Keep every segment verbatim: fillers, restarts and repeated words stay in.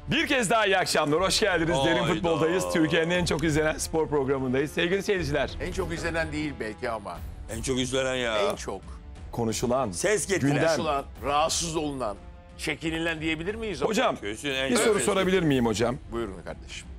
Bir kez daha iyi akşamlar. Hoş geldiniz. Derin Hayda. Futbol'dayız. Türkiye'nin en çok izlenen spor programındayız. Sevgili seyirciler, En çok izlenen değil belki ama En çok izlenen ya. en çok konuşulan, Ses getiren. gündem. konuşulan, rahatsız olunan, çekinilen diyebilir miyiz? Hocam, Kesin en bir çok soru ses sorabilir miyim hocam? Buyurun kardeşim.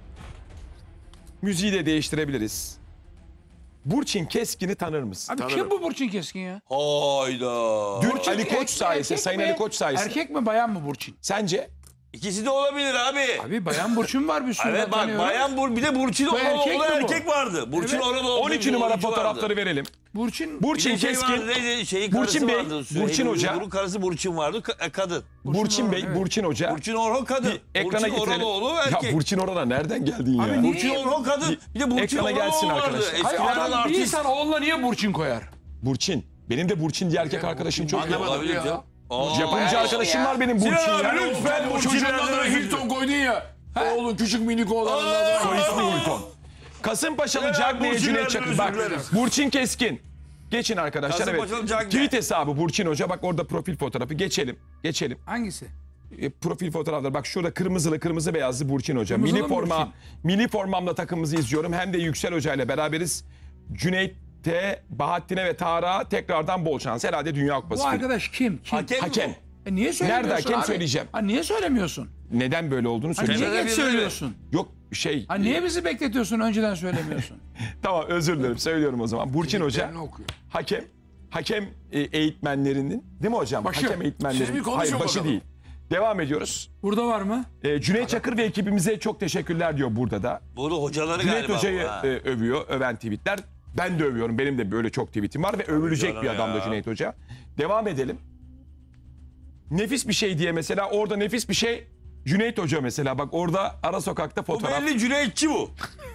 Müziği de değiştirebiliriz. Burçin Keskin'i tanır mısın? Abi Tanırım. kim bu Burçin Keskin ya? Hayda. Dün Burçin Ali erkek- Koç sayesinde, erkek Sayın mi? Ali Koç sayesinde. Erkek mi bayan mı Burçin? Sence? İkisi de olabilir abi. Abi bayan Burçin var bir sürü. Evet ben bak tanıyorum. bayan Bur bir de Burçin Bu erkek Oraloğlu mi bu? erkek vardı. Burçin Evet. Oraloğlu on iki bir numara oyuncu fotoğrafları vardı. verelim. Burçin. Bir Burçin de şey Keskin, vardı, neydi, şeyin karısı Burçin Bey, vardı. Süheyl Burçin Hoca. Uğur'un karısı Burçin vardı. Ka- kadın. Burçin Orhan, Bey, evet. Burçin Hoca. Burçin Orhan kadın. Bir ekrana Burçin getirelim. Oraloğlu erkek. Ya Burçin Orhan'a nereden geldin Abi ya? niye- Burçin Orhan kadın. Bir de Burçin Ekrana gelsin Oraloğlu vardı. arkadaşlar. Hayır Eskilerden adam bir artist. insan oğluna niye Burçin koyar? Burçin. Benim de Burçin diye erkek arkadaşım çok iyi. Anlamadım Olabilir ya. canım. Aa, Yapımcı ya. arkadaşım var benim Burçin Sinan ya. abi lütfen Bu çocuğun Burçin'lerden adına özür Hilton dilerim. koydun ya. Oğlun küçük minik oğlanın adına. Soy ismi Hilton. Kasımpaşalı Ya, Cagney'e Burçin'den Cüneyt Çakır. özür Bak dileriz. Burçin Keskin. Geçin arkadaşlar. Evet. Kasımpaşalı Cagney. Tweet hesabı Burçin Hoca. Bak orada profil fotoğrafı. Geçelim. Geçelim. Hangisi? E, profil fotoğrafları. Bak şurada kırmızılı kırmızı beyazlı Burçin Hoca. Kırmızılı Milli mı forma, Burçin? milli formamla takımımızı izliyorum. Hem de Yüksel Hoca ile beraberiz. Cüneyt'e, Bahattin'e ve Tarık'a tekrardan bol şans. Herhalde Dünya Kupası. Bu arkadaş kim? Kim? Hakem mi Hakem. E niye söylemiyorsun Nerede hakem abi? söyleyeceğim. Ha niye söylemiyorsun? Neden böyle olduğunu Ha niye söyleyeceğim. Tepede geç birileri- söylüyorsun? Yok şey. Ha niye bizi bekletiyorsun önceden söylemiyorsun? Tamam özür dilerim söylüyorum o zaman. Burçin Hoca hakem hakem e, eğitmenlerinin değil mi hocam? Başı. Hakem eğitmenlerinin. Siz bir konuşun Hayır başı bakalım. değil. Devam ediyoruz. Burada var mı? E, Cüneyt Çakır ve ekibimize çok teşekkürler diyor burada da. Bunu hocaları Cüneyt galiba. Hoca'yı bu, ha. e, övüyor, öven tweetler. Ben de övüyorum. Benim de böyle çok tweetim var ve övülecek canım bir adam da ya. Cüneyt Hoca. Devam edelim. Nefis bir şey diye mesela orada nefis bir şey Cüneyt Hoca mesela bak orada ara sokakta Bu fotoğraf. belli Cüneytçi bu.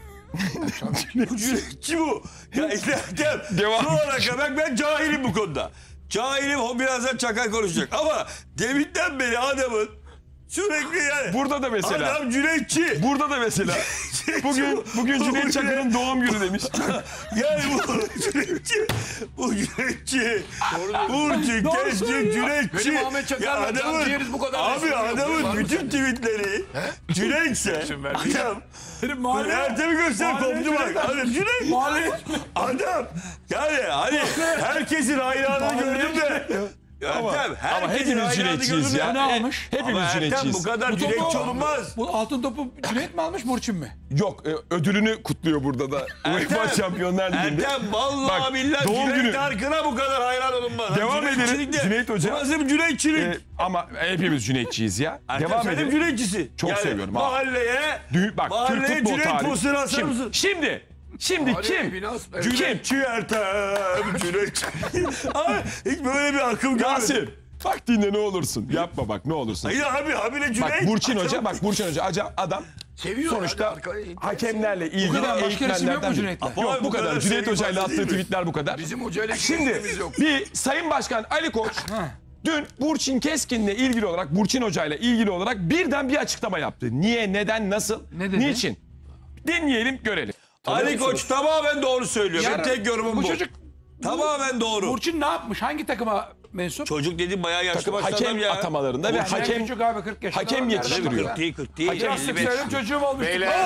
Bu Cüneytçi bu. Ya İlhakem. Devam. Şu ana kadar ben cahilim bu konuda. Cahilim o birazdan çakal konuşacak. Ama deminden beri adamın sürekli yani. Burada da mesela. Adam Cüneytçi. Burada da mesela. Bugün bugün Cüneyt Çakır'ın doğum günü demiş. Yani bu Cüneytçi. Bu Cüneytçi. Burçin, Keskin, Cüneytçi. Benim Ahmet Çakar'la can ciğeriz bu kadar Abi resmi yok. adamın Var mı bütün tweetleri Cüneyt'se adam Mahalle. Ertem'i göster koptu bak. Adam Cüneyt. Mahalle. Adam yani hani herkesin hayranını gördüm de. Ama, Ertem, ama herkesin hepimiz hayranını Cüneytçiyiz gördüm ya. de. Ne almış? Hepimiz Ama Ertem Cüneytçiyiz. bu kadar Bu topu- Cüneytçi olmaz. Bu altın topu Cüneyt mi almış Burçin mi? Yok e, ödülünü kutluyor burada da. UEFA Şampiyonlar Ligi'nde. Ertem vallahi Bak, billahi doğum Cüneyt günü. Arkın'a bu kadar hayran olunmaz. Devam edelim. Cüneytçilik de- Cüneyt Hoca. Bu nasıl bir Cüneytçilik? E, ama hepimiz Cüneytçiyiz ya. Ertem Devam sen de edelim. Cüneytçisi. Çok seviyorum abi. Mahalleye, Dü- bak Türk mahalleye futbol Cüneyt tarihi. posteri asar Şimdi, mısın? şimdi, şimdi kim? Cüneytçi Ertem, Cüneytçi. Abi hiç böyle bir akım görmedim. Yasin. Bak dinle ne olursun. Yapma bak ne olursun. Hayır abi habire Cüneyt. Bak Burçin Hoca, bak Burçin Hoca aca- adam Seviyor sonuçta yani arkayı. hakemlerle ilgili kadar, başka resim yok mu eğitmenlerden biri. Cüneyt'le? Yok Abi bu bu kadar. kadar Cüneyt sevgi Hoca'yla fazla attığı değil mi? tweetler bu kadar. Bizim hocayla Şimdi işimiz yok. bir Sayın Başkan Ali Koç dün Burçin Keskin'le ilgili olarak Burçin Hoca'yla ilgili olarak birden bir açıklama yaptı. Niye, neden, nasıl, Ne dedi? niçin? Dinleyelim, görelim. Ali Koç tamamen doğru söylüyor. Yarın Benim tek yorumum bu. Bu çocuk Tamamen doğru. Burçin ne yapmış? Hangi takıma mensup? Çocuk dediğim bayağı yaşlı Takım başlı hakem adam ya. atamalarında ve Yani hakem küçük abi kırk yaşında. hakem adam yani. yetiştiriyor. kırk değil kırk değil. Hakem elli Sık beş. söyleyeyim çocuğum olmuş. Beyler.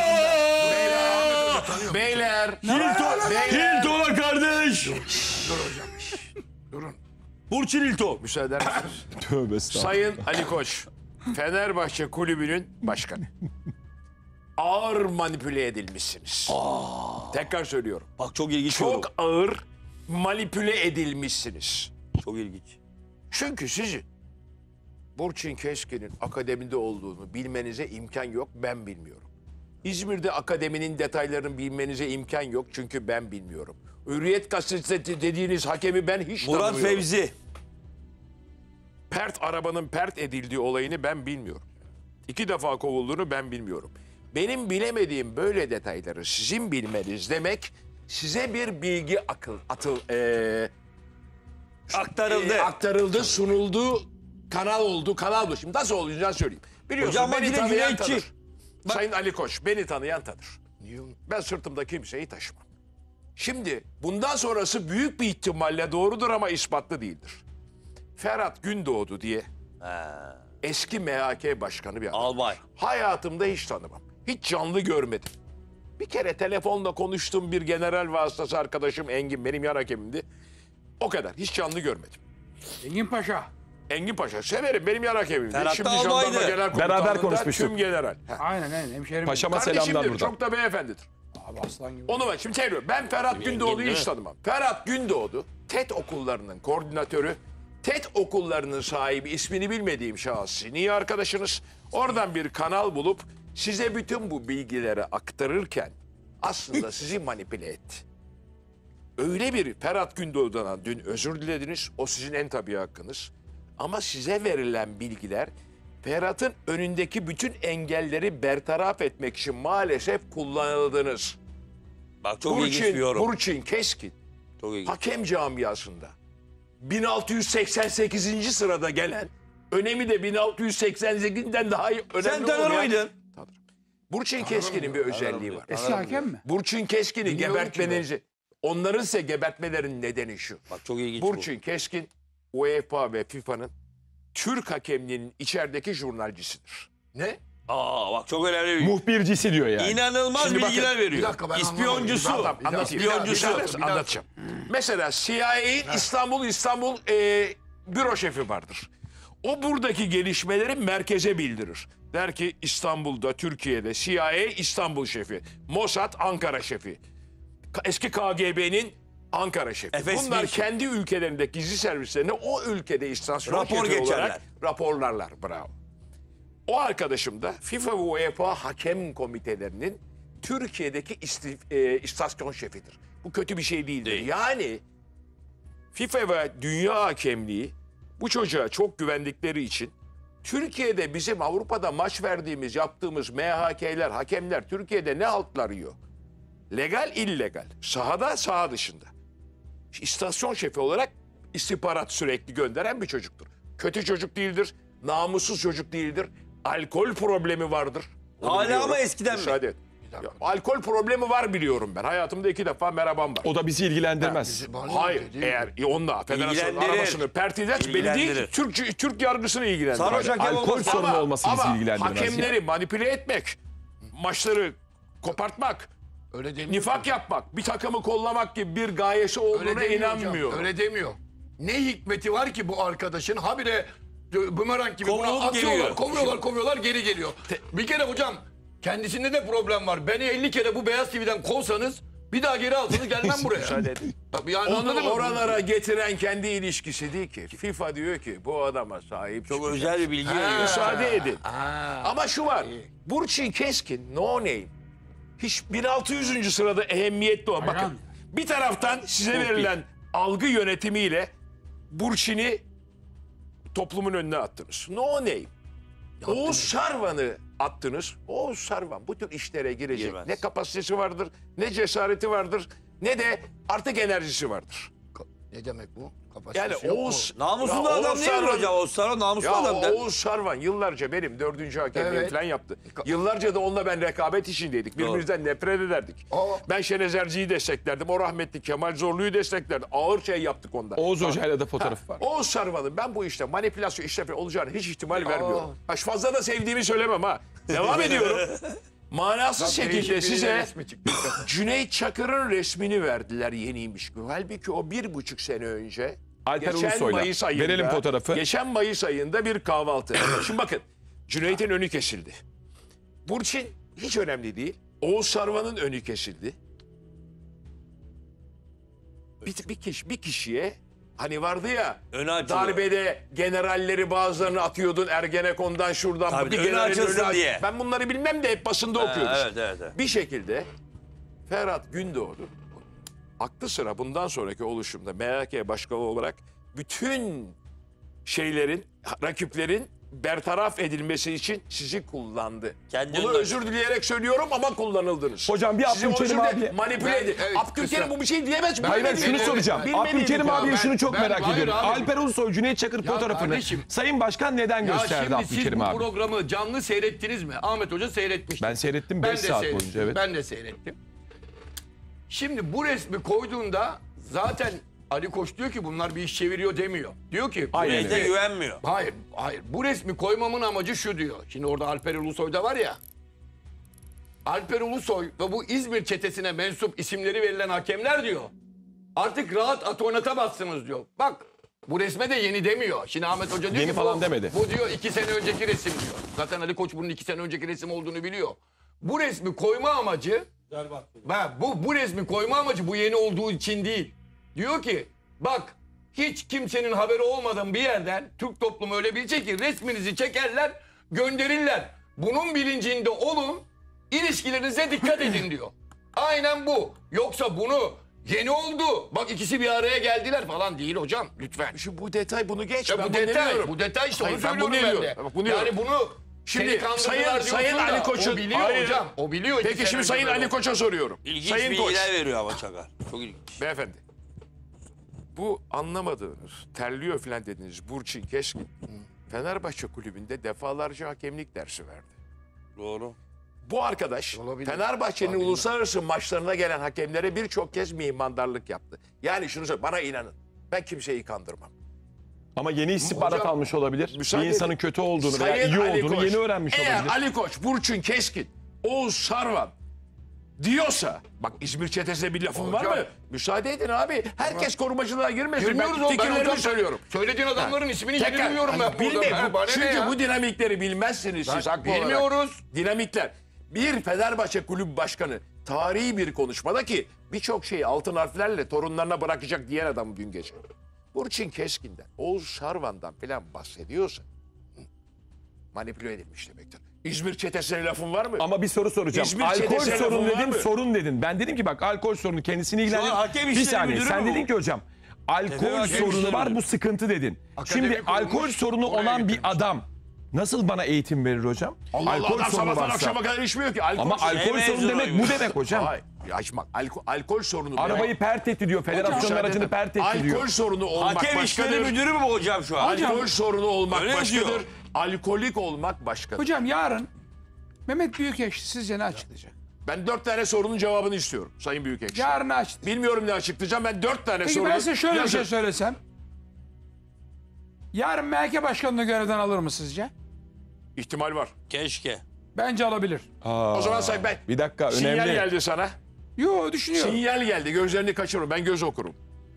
Beyler. Hilton, Beyler. Hilton'a kardeş. Dur hocam. Durun. Burçin Hilton. Müsaade eder misiniz? Tövbe estağfurullah. Sayın Ali Koç, Fenerbahçe Kulübü'nün başkanı. Ağır manipüle edilmişsiniz. Tekrar söylüyorum. Bak çok ilginç yorum. Çok ağır manipüle edilmişsiniz. Çok ilginç. Çünkü sizin Burçin Keskin'in akademide olduğunu bilmenize imkan yok, ben bilmiyorum. İzmir'de akademinin detaylarını bilmenize imkan yok çünkü ben bilmiyorum. Hürriyet gazetesi dediğiniz hakemi ben hiç Murat tanımıyorum. Fevzi. Pert arabanın pert edildiği olayını ben bilmiyorum. İki defa kovulduğunu ben bilmiyorum. Benim bilemediğim böyle detayları sizin bilmeniz demek size bir bilgi akıl atıl eee, Aktarıldı. eee, aktarıldı, sunuldu, kanal oldu, kanal oldu. Şimdi nasıl olacağını söyleyeyim. Biliyorsun Hocam bak beni yine tanıyan Cüneytçi. tanır. Sayın Ali Koç beni tanıyan tanır. Ben sırtımda kimseyi taşımam. Şimdi bundan sonrası büyük bir ihtimalle doğrudur ama ispatlı değildir. Ferhat Gündoğdu diye Eski M H K başkanı bir adam. Albay. Hayatımda hiç tanımam. Hiç canlı görmedim. Bir kere telefonla konuştuğum bir general vasıtası arkadaşım Engin benim yan hakemimdi. O kadar. Hiç canlı görmedim. Engin Paşa. Engin Paşa severim benim yan hakemimdi. Ferhat da Şimdi albaydı. jandarma genel Beraber komutanlığında konuşmuştuk. tüm general. Heh. Aynen aynen hemşerim. Paşama selamlar Kardeşimdir, buradan. çok da beyefendidir. Abi aslan gibi. Onu ben şimdi tekrar ben Ferhat Gündoğdu'yu değil hiç mi? tanımam. Ferhat Gündoğdu TED okullarının koordinatörü, TED okullarının sahibi, ismini bilmediğim şahıs. Niye arkadaşınız? Oradan bir kanal bulup size bütün bu bilgileri aktarırken aslında sizi manipüle etti. Öyle bir Ferhat Gündoğdu'dan dün özür dilediniz. O sizin en tabii hakkınız. Ama size verilen bilgiler Ferhat'ın önündeki bütün engelleri bertaraf etmek için maalesef kullanıldınız. Bak çok ilginç bir Burçin, yorum. Burçin Keskin Çok ilginç. hakem camiasında bin altı yüz seksen sekizinci sırada gelen, önemi de bin altı yüz seksen sekizinden daha iyi önemli Sen tanır olmayan- mıydın? Tanırım. Burçin Keskin'in bir özelliği var. Eski hakem mi? Burçin Keskin'i Biliyorum gebertmenizi, onların ise gebertmelerinin nedeni şu. Bak çok ilginç bu. Burçin Keskin, UEFA ve FIFA'nın Türk hakemliğinin içerideki jurnalcisidir. Ne? Aa bak çok önemli bir Muhbircisi diyor yani. İnanılmaz Şimdi bakın, bilgiler veriyor. bir dakika, ben İspiyoncusu. anlamadım. Bir dakika, Anlatayım. İspiyoncusu. Bir dakika, anlatacağım. Mesela C I A'nin İstanbul İstanbul e, büro şefi vardır. O buradaki gelişmeleri merkeze bildirir. Der ki İstanbul'da, Türkiye'de C I A İstanbul şefi, Mossad Ankara şefi, Ka- eski K G B'nin Ankara şefi. F S B Bunlar şefi. kendi ülkelerinde gizli servislerine o ülkede istasyon Rapor şefi geçerler. olarak raporlarlar. Bravo. O arkadaşım da FIFA ve UEFA hakem komitelerinin Türkiye'deki isti- e, istasyon şefidir. Bu kötü bir şey değildir. Değil. Yani FIFA ve dünya hakemliği bu çocuğa çok güvendikleri için Türkiye'de bizim Avrupa'da maç verdiğimiz, yaptığımız M H K'ler, hakemler Türkiye'de ne haltlar yiyor? Legal, illegal. Sahada, saha dışında. İstasyon şefi olarak istihbarat sürekli gönderen bir çocuktur. Kötü çocuk değildir, namussuz çocuk değildir. Alkol problemi vardır. Onu Hala biliyorum. ama eskiden mi? Müsaade et. Ya, alkol problemi var biliyorum ben. Hayatımda iki defa merhabam var. O da bizi ilgilendirmez. Hayır, eğer e, onunla federasyon İlgilendirir. arabasını pertilaç belli değil, İlgilendirir. Türk, Türk yargısını ilgilendirir. Sarhoş hakem Alkol olmasa- sorunu olması bizi ama ilgilendirmez. hakemleri manipüle etmek, maçları kopartmak, Öyle demiyor. nifak yapmak, bir takımı kollamak gibi bir gayesi olduğuna Öyle demiyor hocam, inanmıyor. Öyle demiyor. Ne hikmeti var ki bu arkadaşın habire bumerang gibi buna Kovulup atıyorlar, geliyor. kovuyorlar, kovuyorlar, geri geliyor. Bir kere hocam kendisinde de problem var. Beni elli kere bu Beyaz T V'den kovsanız bir daha geri alsanız gelmem buraya. Müsaade edin. Tabii yani anladın Onu mı? oralara getiren kendi ilişkisi değil ki. FIFA diyor ki bu adama sahip Çok çıkacak. özel bir bilgi veriyor. Müsaade edin. Ha. Ama şu var. Burçin Keskin, no name. Hiç bin altı yüzüncü sırada ehemmiyetli olan. Bakın Hayran. bir taraftan size verilen algı yönetimiyle Burçin'i toplumun önüne attınız. No name. Oğuz Sarvan'ı attınız. Oğuz Sarvan bu tür işlere girecek. Girmez. Ne kapasitesi vardır, ne cesareti vardır, ne de artık enerjisi vardır. Ne demek bu? Yani Kapasitesi yok mu? Oğuz... Namuslu Ya adam Oğuz değil mi Sarvan- hocam? O Sarı namuslu Ya adam. der. Oğuz Sarvan yıllarca benim dördüncü hakemliğimi Evet. falan yaptı. Yıllarca da onunla ben rekabet içindeydik. Birbirimizden nefret ederdik. Aa. Ben Şenez Erci'yi desteklerdim. O rahmetli Kemal Zorlu'yu desteklerdi. Ağır şey yaptık onda. Oğuz Hoca'yla da fotoğrafı var. Oğuz Sarvan'ın ben bu işte manipülasyon işlefi olacağını hiç ihtimal vermiyorum. Ha, fazla da sevdiğimi söylemem ha. Devam ediyorum. Manasız Bak, şekilde değişik biriyle size resmi çıktı. Cüneyt Çakır'ın resmini verdiler yeniymiş gibi. Halbuki o bir buçuk sene önce Alper geçen Ulusoy'la. Mayıs ayında, Verelim fotoğrafı. Geçen Mayıs ayında bir kahvaltı. Şimdi bakın Cüneyt'in önü kesildi. Burçin hiç önemli değil. Oğuz Sarvan'ın önü kesildi. Bir, bir, kişi, bir kişiye hani vardı ya Önü açılıyor. darbede generalleri bazılarını atıyordun Ergenekon'dan şuradan Tabii, bir önü generalin açılsın önü- diye. Ben bunları bilmem de hep basında Ha, okuyoruz. evet, evet, evet. Bir şekilde Ferhat Gündoğdu aklı sıra bundan sonraki oluşumda M H K başkanı olarak bütün şeylerin, rakiplerin bertaraf edilmesi için sizi kullandı. Kendi Bunu önüne- özür dileyerek söylüyorum ama kullanıldınız. Hocam bir Sizi o Abdülkerim yüzden abi- manipüle Ben- edin. evet, Abdülkerim kısa. bu bir şey diyemez. Hayır ben Bilmediğini- şunu evet, soracağım. bilmediğini- Abdülkerim Ya abiye ben- şunu çok ben- merak hayır ediyorum. abi. Alper Ulusoy, Cüneyt Çakır fotoğrafını kardeşim. Sayın Başkan neden Ya gösterdi şimdi siz Abdülkerim bu abi? programı canlı seyrettiniz mi? Ahmet Hoca seyretmişti. Ben seyrettim Ben beş de saat seyrettim, boyunca evet. Ben de seyrettim. Şimdi bu resmi koyduğunda zaten Ali Koç diyor ki bunlar bir iş çeviriyor demiyor. Diyor ki bu Aynen resmi- Bize güvenmiyor. Hayır, hayır. Bu resmi koymamın amacı şu diyor. Şimdi orada Alper Ulusoy da var ya. Alper Ulusoy ve bu İzmir çetesine mensup isimleri verilen hakemler diyor. Artık rahat at oynatamazsınız diyor. Bak bu resme de yeni demiyor. Şimdi Ahmet Hoca diyor Yeni ki falan bu, demedi. bu diyor iki sene önceki resim diyor. Zaten Ali Koç bunun iki sene önceki resim olduğunu biliyor. Bu resmi koyma amacı ben, bu, bu resmi koyma amacı bu yeni olduğu için değil. Diyor ki bak hiç kimsenin haberi olmadan bir yerden Türk toplumu öyle bilecek ki resminizi çekerler gönderirler. Bunun bilincinde olun ilişkilerinize dikkat edin diyor. Aynen bu. Yoksa bunu yeni oldu. Bak ikisi bir araya geldiler falan değil hocam lütfen. Şu bu detay bunu geç. Ya ben bu bunu detay, demiyorum. bu detay işte Hayır, onu ben söylüyorum bunu ben de. diyorum. Bak, bunu diyorum. Yani bunu Şimdi seni kandırdılar Sayın, diyorsun Sayın da, Ali Koç'un... o biliyor Hayır. hocam. O biliyor. iki Peki sene şimdi önce Sayın böyle Ali oldu. Koç'a soruyorum. İlginç Sayın Koç. bilgiler veriyor ama Çakar. Çok ilginç. Beyefendi. Bu anlamadığınız, terliyor falan dediğiniz Burçin Keskin Fenerbahçe kulübünde defalarca hakemlik dersi verdi. Doğru. Bu arkadaş Olabilir. Fenerbahçe'nin Olabilir. uluslararası maçlarına gelen hakemlere birçok kez mihmandarlık yaptı. Yani şunu söyle, bana inanın. Ben kimseyi kandırmam. Ama yeni istihbarat Hocam, almış olabilir. müsaade Bir insanın edin. kötü olduğunu veya Sayın iyi Ali olduğunu Koç, yeni öğrenmiş eğer olabilir. Ali Koç, Burçin Keskin, Oğuz Sarvan diyorsa, bak İzmir çetesine bir lafım var Hocam. mı? Müsaade edin abi. Herkes korumacılığa girmesin. Girmiyoruz Ben oğlum, ben fikirlerimi hocam söylüyorum. Söylediğin adamların ismini yeni Tekrar, duyuyorum ben hani burada. bilmeyin. Ha, bana ne Çünkü ya? bu dinamikleri bilmezsiniz siz haklı olarak. Bilmiyoruz. Dinamikler. Bir Fenerbahçe kulüp başkanı tarihi bir konuşmada ki birçok şeyi altın harflerle torunlarına bırakacak diyen adam dün gece. Burçin Keskin'den, Oğuz Sarvan'dan falan bahsediyorsa hı, manipüle edilmiş demektir. İzmir çetesine lafın var mı? Ama bir soru soracağım. İzmir Alkol çetesine sorunu lafın var dedim, mı? sorun dedin. Ben dedim ki bak alkol sorunu kendisini Şu ilgilendirir. an hakem Bir işleri saniye müdürü sen mü dedin bu? ki hocam alkol Hakem sorunu işleri var müdürü. bu sıkıntı dedin. Akademi Şimdi alkol kurulmuş, sorunu oraya olan bir getirmiş. adam nasıl bana eğitim verir hocam? Allah Allah, adam sabahtan varsa. akşama kadar içmiyor ki. Alkol Ama sorunu- alkol Şey sorunu demek bu mevzu demek hocam. Hayır. Ya bak, alkol, alkol sorunu. Arabayı pert etti diyor. Federasyonun Müsaade aracını edin. pert etti Alkol diyor. sorunu olmak Hakem işleri başkadır. müdürü mü bu hocam şu an? Alkol sorunu olmak Öyle başkadır. diyor. Alkolik olmak başkadır. Hocam yarın Mehmet Büyükekşi sizce ne açıklayacak? Ben dört tane sorunun cevabını istiyorum Sayın Büyükekşi. Yarın ne açıklayacak? Bilmiyorum ne açıklayacağım. Ben dört tane Peki sorunun... ben size şöyle bir Yazın. şey söylesem. Yarın M H K başkanını görevden alır mı sizce? İhtimal var. Keşke. Bence alabilir. O zaman say ben. Bir dakika Sinyal önemli. geldi sana. Yo düşünüyorum. Sinyal geldi. Gözlerini kaçırma. Ben göz okurum.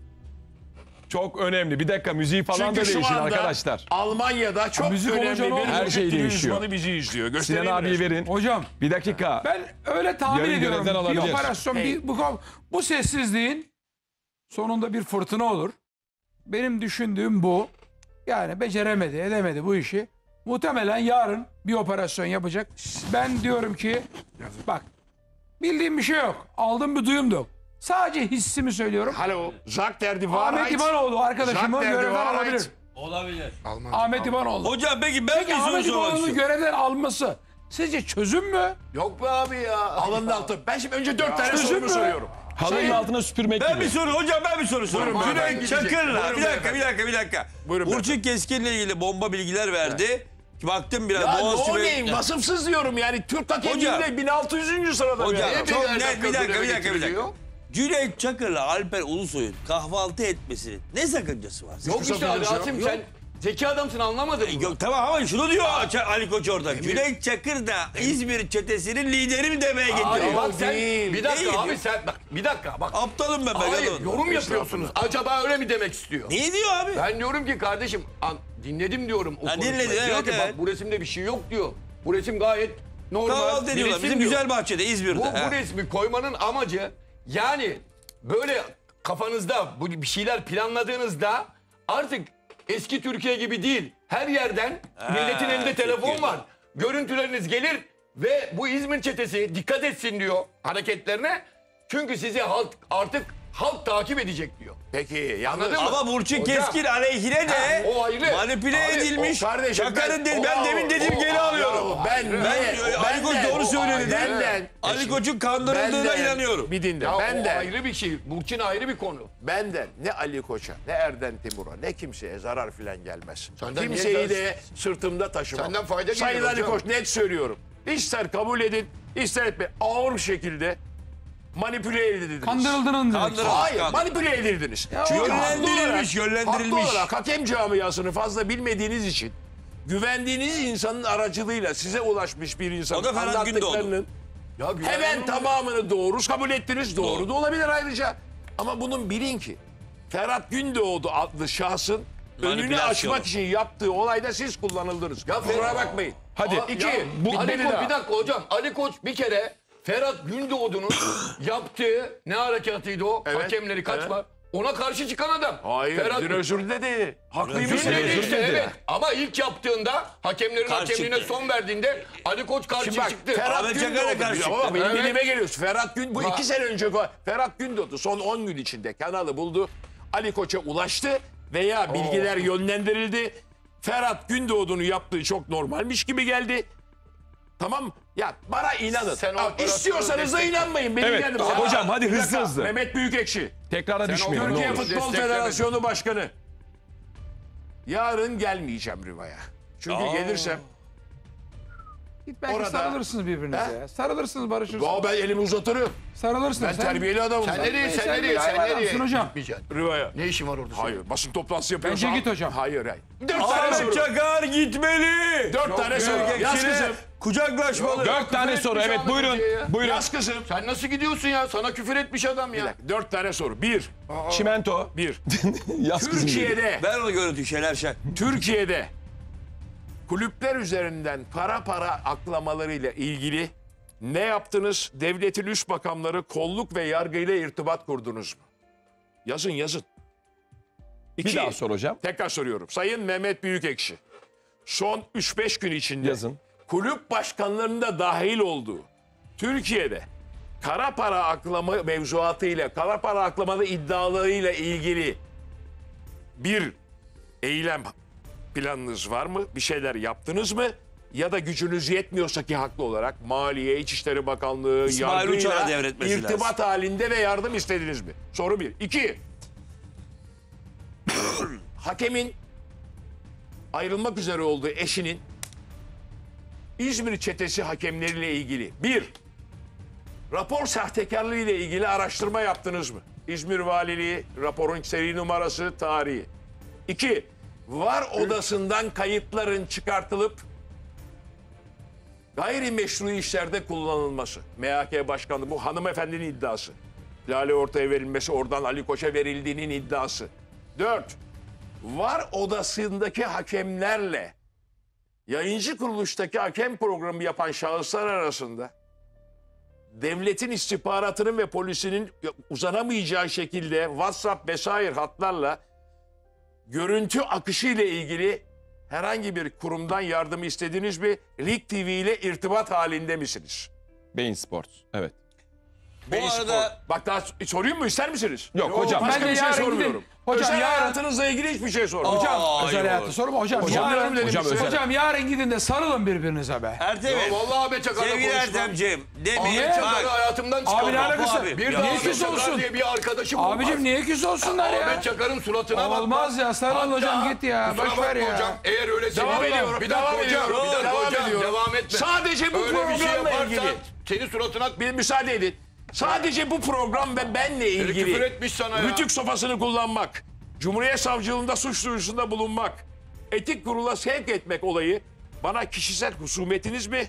Çok önemli. Bir dakika müziği falan Çünkü da şu değişin anda arkadaşlar. Almanya'da çok Müzik önemli olunca ne bir oluyor? Her şey müzik dili değişiyor. uzmanı bizi izliyor. Sinan Göstereyim abiyi resmi. verin. Hocam Bir dakika. ben öyle tahmin Yarın ediyorum. görevden Bir alabilir. operasyon, bir, bu, bu sessizliğin sonunda bir fırtına olur. Benim düşündüğüm bu. Yani beceremedi, edemedi bu işi. Muhtemelen yarın bir operasyon yapacak. Ben diyorum ki bak bildiğim bir şey yok. Aldığım bir duyum da yok. Sadece hissimi söylüyorum. Hallo. Sagt der die Ahmet Wahrheit. İmanoğlu arkadaşımı Sagt der die görevden Wahrheit. alabilir. Olabilir. Ahmet İmanoğlu. Hocam peki ben Peki bir soru Ahmet sormak İmanoğlu'nu istiyorum. görevden alması sizce çözüm mü? Yok be abi ya. Alındı altı. Ben şimdi önce dört tane Çözüm sorumu mü? soruyorum. Halının Şey- altına süpürmek Ben gibi. bir soru hocam ben bir soru sorayım. Buyurun Cüneyt beyefendi. Çakır'la Buyurun bir dakika beyefendi. bir dakika bir dakika. Buyurun Burçin Keskin'le ilgili bomba bilgiler verdi. Baktım biraz Ya Boğaziçi no Bey- name, vasıfsız diyorum yani. Türk hakemliğinde Hocam. bin altı yüzüncü sırada. Hocam yani. çok birer net dakika bir dakika bir görev dakika bir dakika. getiriliyor. Cüneyt Çakır'la Alper Ulusoy'un kahvaltı etmesinin ne sakıncası var? Yok işte Ali Rasim sen zeki adamsın anlamadın mı? Yok tamam ama şunu diyor Ç- Ali Koç orada. Cüneyt Çakır da İzmir çetesinin lideri mi demeye Abi getiriyor? bak sen değil. bir dakika Değil. abi sen bak bir dakika bak. Aptalım ben. ben Hayır adamım. yorum yapıyorsunuz. Acaba öyle mi demek istiyor? Ne diyor abi? Ben diyorum ki kardeşim an- dinledim diyorum o Ha, konuşmayı. dinledi, Diyor evet, ki evet. bak bu resimde bir şey yok diyor. Bu resim gayet normal. Kahvaltı bir ediyorlar. resim Bizim diyor. güzel bahçede İzmir'de. Bu, ha. bu resmi koymanın amacı yani böyle kafanızda bu bir şeyler planladığınızda artık eski Türkiye gibi değil. Her yerden milletin elinde telefon Türkiye'de. var. Görüntüleriniz gelir ve bu İzmir çetesi dikkat etsin diyor hareketlerine. Çünkü sizi halk artık halk takip edecek diyor. Peki yalnız... Anladın mı? Ama Burçin Hocam. Keskin aleyhine de Ha, o ayrı. manipüle Abi, edilmiş. o kardeşim, Çakar'ın ben- dedi, ben o- demin dediğim o- geri o- alıyorum. Ben Ben, ne? Ali Koç Benden- doğru söylüyor dedi. Benden. Ali Koç'un kandırıldığına Benden- inanıyorum. Bir dinle. Ya o Benden, ayrı bir şey. Burçin ayrı bir konu. benden ne Ali Koç'a, ne Erden Timur'a, ne kimseye zarar filan gelmez. Senden Kimseyi niye- de sırtımda taşımam. Senden fayda Sayın gelir Ali hocam. Koç net söylüyorum. İster kabul edin, ister etme. Ağır bir şekilde manipüle edildiniz. Kandırıldığının demek. Kandırıldı. Hayır, Kandır- manipüle edildiniz. Ya Çünkü o- haklı Yönlendirilmiş, olarak- yönlendirilmiş. Haklı olarak hakem camiasını fazla bilmediğiniz için güvendiğiniz insanın aracılığıyla size ulaşmış bir insanın O da Ferhat Gündoğdu. anlattıklarının Ya güven hemen olur mu? tamamını doğru kabul ettiniz. Doğru, Doğru. da olabilir ayrıca. Ama bunun bilin ki Ferhat Gündoğdu adlı şahsın önünü Manipülasyon. açmak için yaptığı olayda siz kullanıldınız. Ya Kusura bakmayın. Hadi. Aa, İki, ya, bu- Ali bitmedi Koç, daha. bir dakika hocam. Ali Koç bir kere Ferhat Gündoğdu'nun yaptığı ne harekatıydı o? Evet, Hakemleri kaçma. evet. Ona karşı çıkan adam. Hayır, Ferhat dün özür dedi. Haklıymış Dün dedi dedi. işte evet. Ama ilk yaptığında hakemlerin Karşı hakemliğine çıktı. son verdiğinde Ali Koç karşı Şimdi bak çıktı. Ferhat Ahmet Çakar'a Gündoğdu. karşı Ama çıktı. benim Evet. dilime geliyorsun. Ferhat Gün bu Ha. iki sene önce Ferhat Gündoğdu son on gün içinde kanalı buldu. Ali Koç'a ulaştı veya bilgiler yönlendirildi. Ferhat Gündoğdu'nun yaptığı çok normalmiş gibi geldi. Tamam ya bana inanın. Sen o Ama operasyonu istiyorsanız da destekle. inanmayın. Benim Evet, kendim. hocam, hadi Bir hızlı dakika, hızlı. Mehmet Büyükekşi. Tekrara Sen düşmeyelim ne Türkiye olur. Futbol Desteklemedim. Federasyonu Başkanı. Yarın gelmeyeceğim Riva'ya. Çünkü Aa. gelirsem Git belki Orada- sarılırsınız birbirinize He? ya. Sarılırsınız, barışırsınız. ya ben elimi uzatırım. Sarılırsınız. Ben terbiyeli adamım. Sen ben. nereye, sen Sen nereye, bir sen hayvan nereye? adamsın hocam. Gitmeyeceksin. Riva'ya. Ne işin var orada? senin? Hayır basın toplantısı yapıyorsam. Bence git hocam. Hayır hayır. Dört tane Ahmet soru. Çakar gitmeli. Dört tane soru. Yaz Erkekçine kızım. kucaklaşmalı. Dört tane Küfür soru etmiş evet Ahmet buyurun. Hoca'ya ya. Buyurun. Yaz kızım. Sen nasıl gidiyorsun ya? Sana küfür etmiş adam Bir ya. dakika, dört tane soru. Bir. Çimento. Bir. Yaz kızım. Türkiye'de. Ver o görüntüyü Şener Şen. Türkiye'de kulüpler üzerinden para para aklamalarıyla ilgili ne yaptınız? Devletin üst makamları kolluk ve yargıyla irtibat kurdunuz mu? Yazın yazın. Bir İki. daha sor hocam. Tekrar soruyorum. Sayın Mehmet Büyükekşi. Son üç beş gün içinde Yazın. kulüp başkanlarının da dahil olduğu Türkiye'de kara para aklama mevzuatıyla, kara para aklamalı iddialarıyla ilgili bir eylem planınız var mı? Bir şeyler yaptınız mı? Ya da gücünüz yetmiyorsa ki haklı olarak Maliye, İçişleri Bakanlığı, İsmail Uçar'a yargıyla devretmesi irtibat halinde ve yardım istediniz mi? Soru bir. İki. Hakemin ayrılmak üzere olduğu eşinin İzmir çetesi hakemleriyle ilgili bir, rapor sahtekarlığı ile ilgili araştırma yaptınız mı? İzmir Valiliği, raporun seri numarası, tarihi. İki, var odasından kayıtların çıkartılıp gayrimeşru işlerde kullanılması. M H K Başkanı bu hanımefendinin iddiası. Lale ortaya verilmesi, oradan Ali Koç'a verildiğinin iddiası. Dört, var odasındaki hakemlerle yayıncı kuruluştaki hakem programı yapan şahıslar arasında devletin istihbaratının ve polisinin uzanamayacağı şekilde WhatsApp vesaire hatlarla görüntü akışı ile ilgili herhangi bir kurumdan yardım istediniz mi? Lig T V ile irtibat halinde misiniz? Bein Sports. Evet. Bu arada Bak daha sorayım mı ister misiniz? Yok hocam. Başka Ben de bir şey yarın sormuyorum. gidin. Hocam Özel yarın- hayatınızla ilgili hiçbir şey sormuyorum. Hocam Aa, özel ayıp hayatı olur. sorma hocam. Hocam, yarın, dedim hocam, size. özel- hocam yarın gidin de sarılın birbirinize be. Ertem Ya vallahi Ahmet Çakar'la sevgili konuşmam. Ertem'ciğim. Demin Ahmet Çakar'ı bak. hayatımdan Abi ne çıkarmam. alakası? abi, Bir ya daha niye Ahmet küs Çakar olsun? diye bir arkadaşım olmaz. Abicim niye küs olsunlar ya? Ahmet Çakar'ın suratına bak. Olmaz ya, sarıl hocam, git ya, kusura boş ver bakma ya. Hocam, eğer öyle Devam senin- ediyorum, Bir dakika devam hocam, ediyorum, bir dakika devam hocam, ediyorum. devam etme. Sadece bu Öyle bir şey programla yaparsan ilgili. senin suratına Bir müsaade edin. Sadece bu program ve benle ilgili küfür etmiş sana ya. Rütük sopasını kullanmak, Cumhuriyet Savcılığında suç duyurusunda bulunmak, etik kurula sevk etmek olayı bana kişisel husumetiniz mi?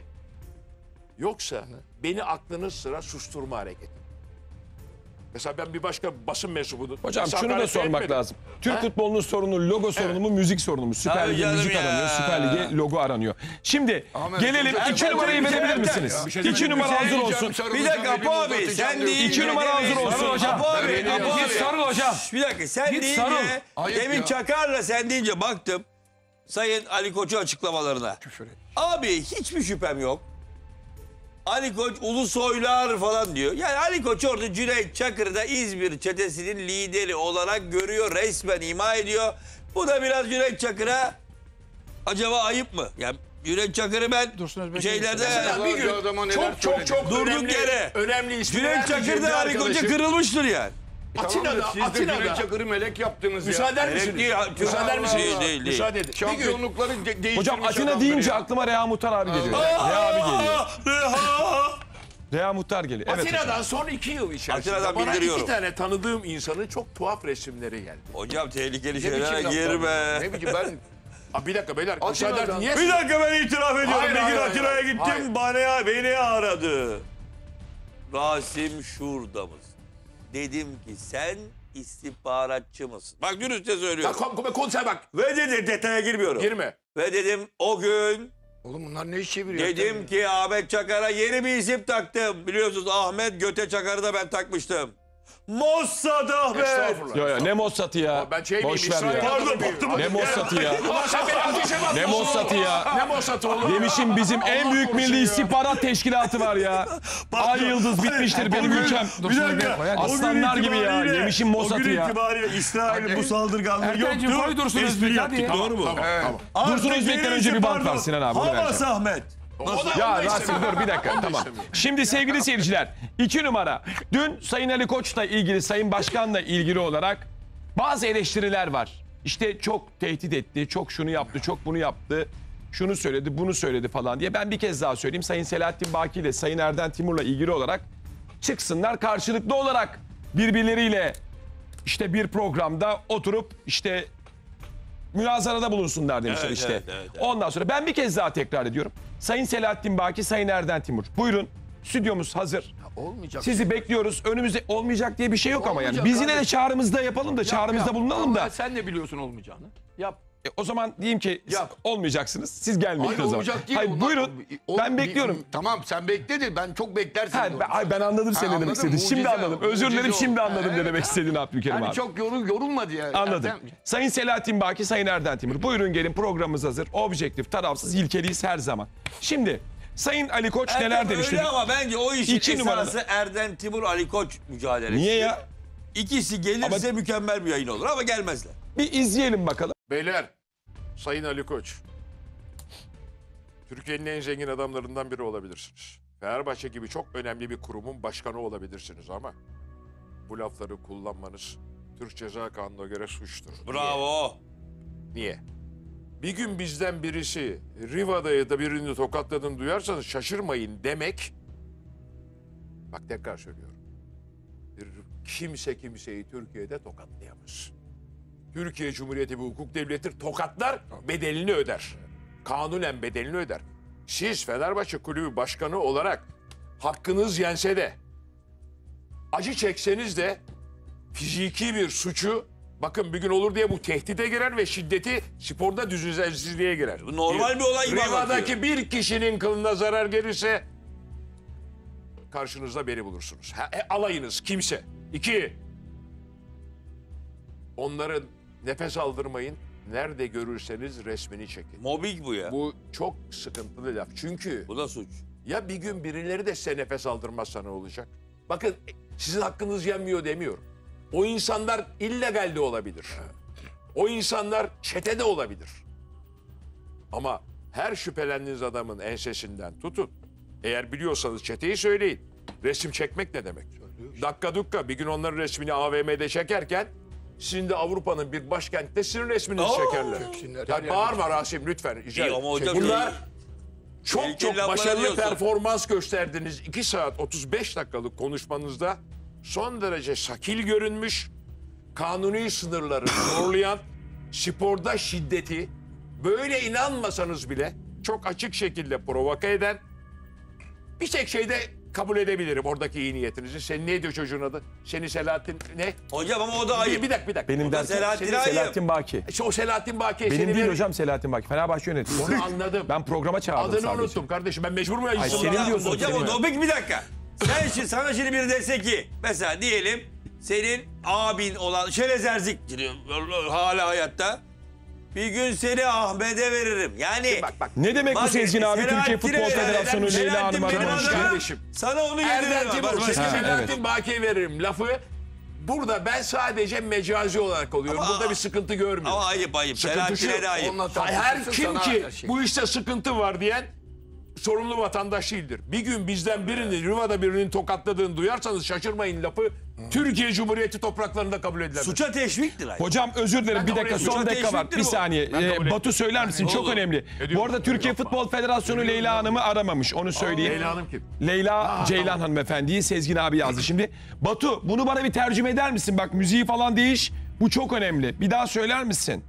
Yoksa beni aklınız sıra susturma hareketi. Mesela ben bir başka basın mensubunu... Hocam mesela şunu da hakaret sormak etmedim. lazım. Türk He? futbolunun sorunu logo sorunu mu, müzik sorunu mu? Süper Tabii Lig'e canım müzik ya. aranıyor, Süper Lig'e logo aranıyor. Şimdi Ahmet, gelelim hocam, iki ben numarayı bir şey verebilir diyeceğim misiniz? ya. Bir şey İki diyeceğim. numara Bir şey hazır diyeceğim, olsun. sarılacağım, Bir dakika elimi Apo abi uzatacağım sen diyor. deyince. İki numara hazır demin- olsun. Sarıl hocam. Apo abi, Ben Apo veriyorum. Git abi. sarıl hocam. Bir dakika sen Git deyince. sarıl. Ayıp Demin ya. Çakar'la sen deyince baktım. Sayın Ali Koç'un açıklamalarına. Küfür et. Abi hiçbir şüphem yok. Ali Koç ulusoylar falan diyor. Yani Ali Koç orada Cüneyt Çakır'ı da İzmir çetesinin lideri olarak görüyor. Resmen ima ediyor. Bu da biraz Cüneyt Çakır'a acaba ayıp mı? Yani Cüneyt Çakır'ı ben Dursun Özbek şeylerde Mesela bir gün Bu adama neler çok çok söyledi. çok Durduk önemli, yere. önemli ismi Cüneyt vermeyeceğim Çakır bir da Ali Koç'a arkadaşım. kırılmıştır yani. Atina'da, Siz de Atina'da. Cüneyt Çakır'ı melek yaptınız ya. Müsaade eder Melek misiniz? değil, Müsaade Allah misiniz? Allah. Değil, değil. Müsaade edin. Bir gün Şampiyonlukları de- değiştirmiş Hocam Atina adamdır deyince ya. aklıma Reha Muhtar abi geliyor. Reha abi geliyor. Reha! Reha Muhtar geliyor. Evet hocam. Atina'dan son iki yıl içerisinde Atina'dan bana bildiriyorum. iki tane tanıdığım insanın çok tuhaf resimleri geldi. Hocam tehlikeli Ne şeyler biçim laflar girme. bunlar? Ne biçim ben Aa, bir dakika beyler. Atina'dan- Müsaade niye? Bir dakika ben itiraf ediyorum. Hayır, Bir gün hayır, hayır, Atina'ya hayır. gittim. Hayır. Bana, beni aradı. Rasim şuradamız. Dedim ki sen istihbaratçı mısın? Bak dürüstçe Ya söylüyorum. kom, kom, konser bak. Ve dedi detaya girmiyorum. Girme. Ve dedim o gün oğlum bunlar ne iş çeviriyor? dedim ki Ahmet Çakar'a yeni bir isim taktım. Biliyorsunuz Ahmet Göte Çakar'ı da ben takmıştım. Mossad Ahmet. Estağfurullah. Yo, yo, ne Mossat'ı ya? Ben şey miyim? Boş ver İsrail ya. Pardon, adamı mıyım? baktım. Ne Mossad'ı ya? Ulan sen beni ateşe mi Ne atıyorsun? Mossad'ı ya? Ne Mossad oğlum? Demişim bizim en Allah büyük korusun milli ya. istihbarat teşkilatı var ya. Ay yıldız bitmiştir benim ülkem. Bir dakika. Aslanlar gibi ya. Yemişim Mossad'ı O gün ya. itibariyle İsrail'in bu saldırganlığı Erkenci yoktu. koy Dursun Espri Özbek, yaptık, hadi. doğru mu? Tamam, tamam. Dursun Artık Özbek'ten gerisi önce bir bant pardon. ver Sinan abi, bunu Hamas vereceğim. Ahmet. O da- Ya onu da Rasim istemiyorum. dur bir dakika Onu da tamam. istemiyorum. Şimdi sevgili seyirciler iki numara. Dün Sayın Ali Koç'la ilgili Sayın Başkan'la ilgili olarak bazı eleştiriler var. İşte çok tehdit etti, çok şunu yaptı, çok bunu yaptı. Şunu söyledi, bunu söyledi falan diye. Ben bir kez daha söyleyeyim. Sayın Selahattin Baki ile Sayın Erden Timur'la ilgili olarak çıksınlar karşılıklı olarak birbirleriyle işte bir programda oturup işte münazarada bulunsunlar demişler Evet, işte. evet, evet, evet. Ondan sonra ben bir kez daha tekrar ediyorum. Sayın Selahattin Baki, Sayın Erden Timur. Buyurun. Stüdyomuz hazır. Olmayacak. Sizi bekliyoruz. Önümüzde olmayacak diye bir şey yok ama yani. Olmayacak Biz yine de kardeşim. çağrımızda yapalım da çağrımızda Yap, bulunalım ama da. sen de biliyorsun olmayacağını. Yap. E, o zaman diyeyim ki siz Yap. olmayacaksınız. Siz gelmeyin Hayır o zaman. olmayacak değil. Hayır Onlar- buyurun. O- ben bir- bekliyorum. Tamam sen bekledin. Ben çok beklersin. Ha, ben, ay, ben anladım seni ne anladım, demek istediğini. Şimdi mucize anladım. o, Özür dilerim mucize o. şimdi anladım Ha, ne evet, demek ha. istediğini Abdülkerim Yani abi. çok yorul, yorulmadı ya. Anladım. Ertem. Sayın Selahattin Baki, Sayın Erden Timur. Buyurun gelin programımız hazır. Objektif, tarafsız, ilkeliyiz her zaman. Şimdi Sayın Ali Koç neler Ertem demişti? öyle ama bence o işin İki esası numaralı. Erden Timur Ali Koç mücadelesi. Niye ya? İkisi gelirse Ama- mükemmel bir yayın olur ama gelmezler. Bir izleyelim bakalım. Beyler, Sayın Ali Koç, Türkiye'nin en zengin adamlarından biri olabilirsiniz. Fenerbahçe gibi çok önemli bir kurumun başkanı olabilirsiniz ama bu lafları kullanmanız Türk Ceza Kanunu'na göre suçtur. Bravo. Niye? Bir gün bizden birisi Riva'da ya da birini tokatladığını duyarsanız şaşırmayın demek, bak tekrar söylüyorum, bir kimse kimseyi Türkiye'de tokatlayamaz. Türkiye Cumhuriyeti bir hukuk devletidir. Tokatlar bedelini öder. Kanunen bedelini öder. Siz Fenerbahçe Kulübü Başkanı olarak hakkınız yense de, acı çekseniz de fiziki bir suçu, bakın bir gün olur diye bu tehdide girer ve şiddeti sporda düzensizliğe girer. Bu normal bir olay gibi Riva'daki anlatıyor. bir kişinin kılına zarar gelirse karşınızda beni bulursunuz. Ha, e, alayınız kimse. İki, onların nefes aldırmayın. Nerede görürseniz resmini çekin. Mobbing bu ya. Bu, Bu çok sıkıntılı laf. Çünkü da suç. ya bir gün birileri de size nefes aldırmazsa ne olacak? Bakın sizin hakkınız yenmiyor demiyorum. O insanlar illegal de olabilir. O insanlar çete de olabilir. Ama her şüphelendiğiniz adamın ensesinden tutun. Eğer biliyorsanız çeteyi söyleyin. Resim çekmek ne demek? Dakika dukka bir gün onların resmini A V M'de çekerken sizin de Avrupa'nın bir başkentte sizin resminizi Oo. çekerler. Çeksinler. Ya bağırma Rasim lütfen. rica İyi ederim. ama hocam Bunlar iyi. çok Tehlikeli çok laflar başarılı ediyorsun. performans gösterdiniz. iki saat otuz beş dakikalık konuşmanızda son derece sakil görünmüş, kanuni sınırları zorlayan, sporda şiddeti böyle inanmasanız bile çok açık şekilde provoke eden, bir tek şeyde kabul edebilirim oradaki iyi niyetinizi. Senin neydi çocuğun adı? Seni Selahattin ne? Hocam ama o da Bir, ayıp. bir dakika bir dakika. Benim O da derken Selahattin Selahattin, Ayıp. Selahattin Baki. İşte o Selahattin Baki Benim seni değil ver- hocam Selahattin Baki. Fenerbahçe yönetiyor. Onu anladım. Ben programa çağırdım Adını sadece. unuttum kardeşim. Ben mecbur muyum? Ay, İsim senin olarak- diyorsun. Hocam Değil mi? o Dobik bir dakika. Sen şimdi sana şimdi bir dese ki mesela diyelim senin abin olan Şerez Erzik hala hayatta. Bir gün seni Ahmet'e veririm. Yani Bak bak. Ne demek bu Bak, Sezgin abi? Türkiye Selahattin'e Futbol veririm. Federasyonu Leyla Selahattin Hanım benim aramış. adıma, Kardeşim. sana onu Erden yediririm. Timur, Bak, bak, size Ha, Selahattin evet. Baki'ye veririm lafı. Burada ben sadece mecazi olarak oluyorum. Ama- Burada bir sıkıntı görmüyorum. Ama ayıp ayıp. Sıkıntı şu, Selahattin'e de ayıp. Onunla Hay- Her tartışırsın kim sana ki her şey. bu işte sıkıntı var diyen sorumlu vatandaş değildir. Bir gün bizden birini, Riva'da birinin tokatladığını duyarsanız şaşırmayın lafı Türkiye Cumhuriyeti topraklarında kabul edilemez. Suça teşviktir. Hayır. Hocam özür dilerim bir kabul dakika ediyorum. son dakika var. Teşviktir Bir bu. saniye. Ben kabul Ee, ediyorum. Batu söyler misin? Çok olur. önemli. Ediyorum. Bu arada Türkiye Yapma. Futbol Federasyonu Leyla Hanım'ı aramamış. Onu söyleyeyim. Leyla Hanım kim? Leyla Ceylan hanımefendiyi Sezgin abi yazdı. Şimdi Batu bunu bana bir tercüme eder misin? Bak müziği falan değiş. Bu çok önemli. Bir daha söyler misin?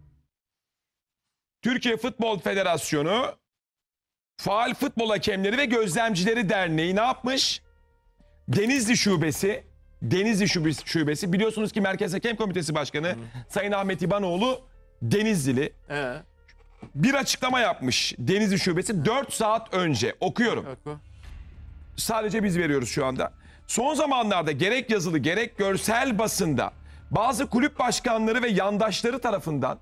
Türkiye Futbol Federasyonu Faal Futbol Hakemleri ve Gözlemcileri Derneği ne yapmış? Denizli Şubesi, Denizli Şubesi, şubesi biliyorsunuz ki Merkez Hakem Komitesi Başkanı Sayın Ahmet İbanoğlu Denizlili Ee, bir açıklama yapmış. Denizli Şubesi dört saat önce okuyorum. Sadece biz veriyoruz şu anda. Son zamanlarda gerek yazılı gerek görsel basında bazı kulüp başkanları ve yandaşları tarafından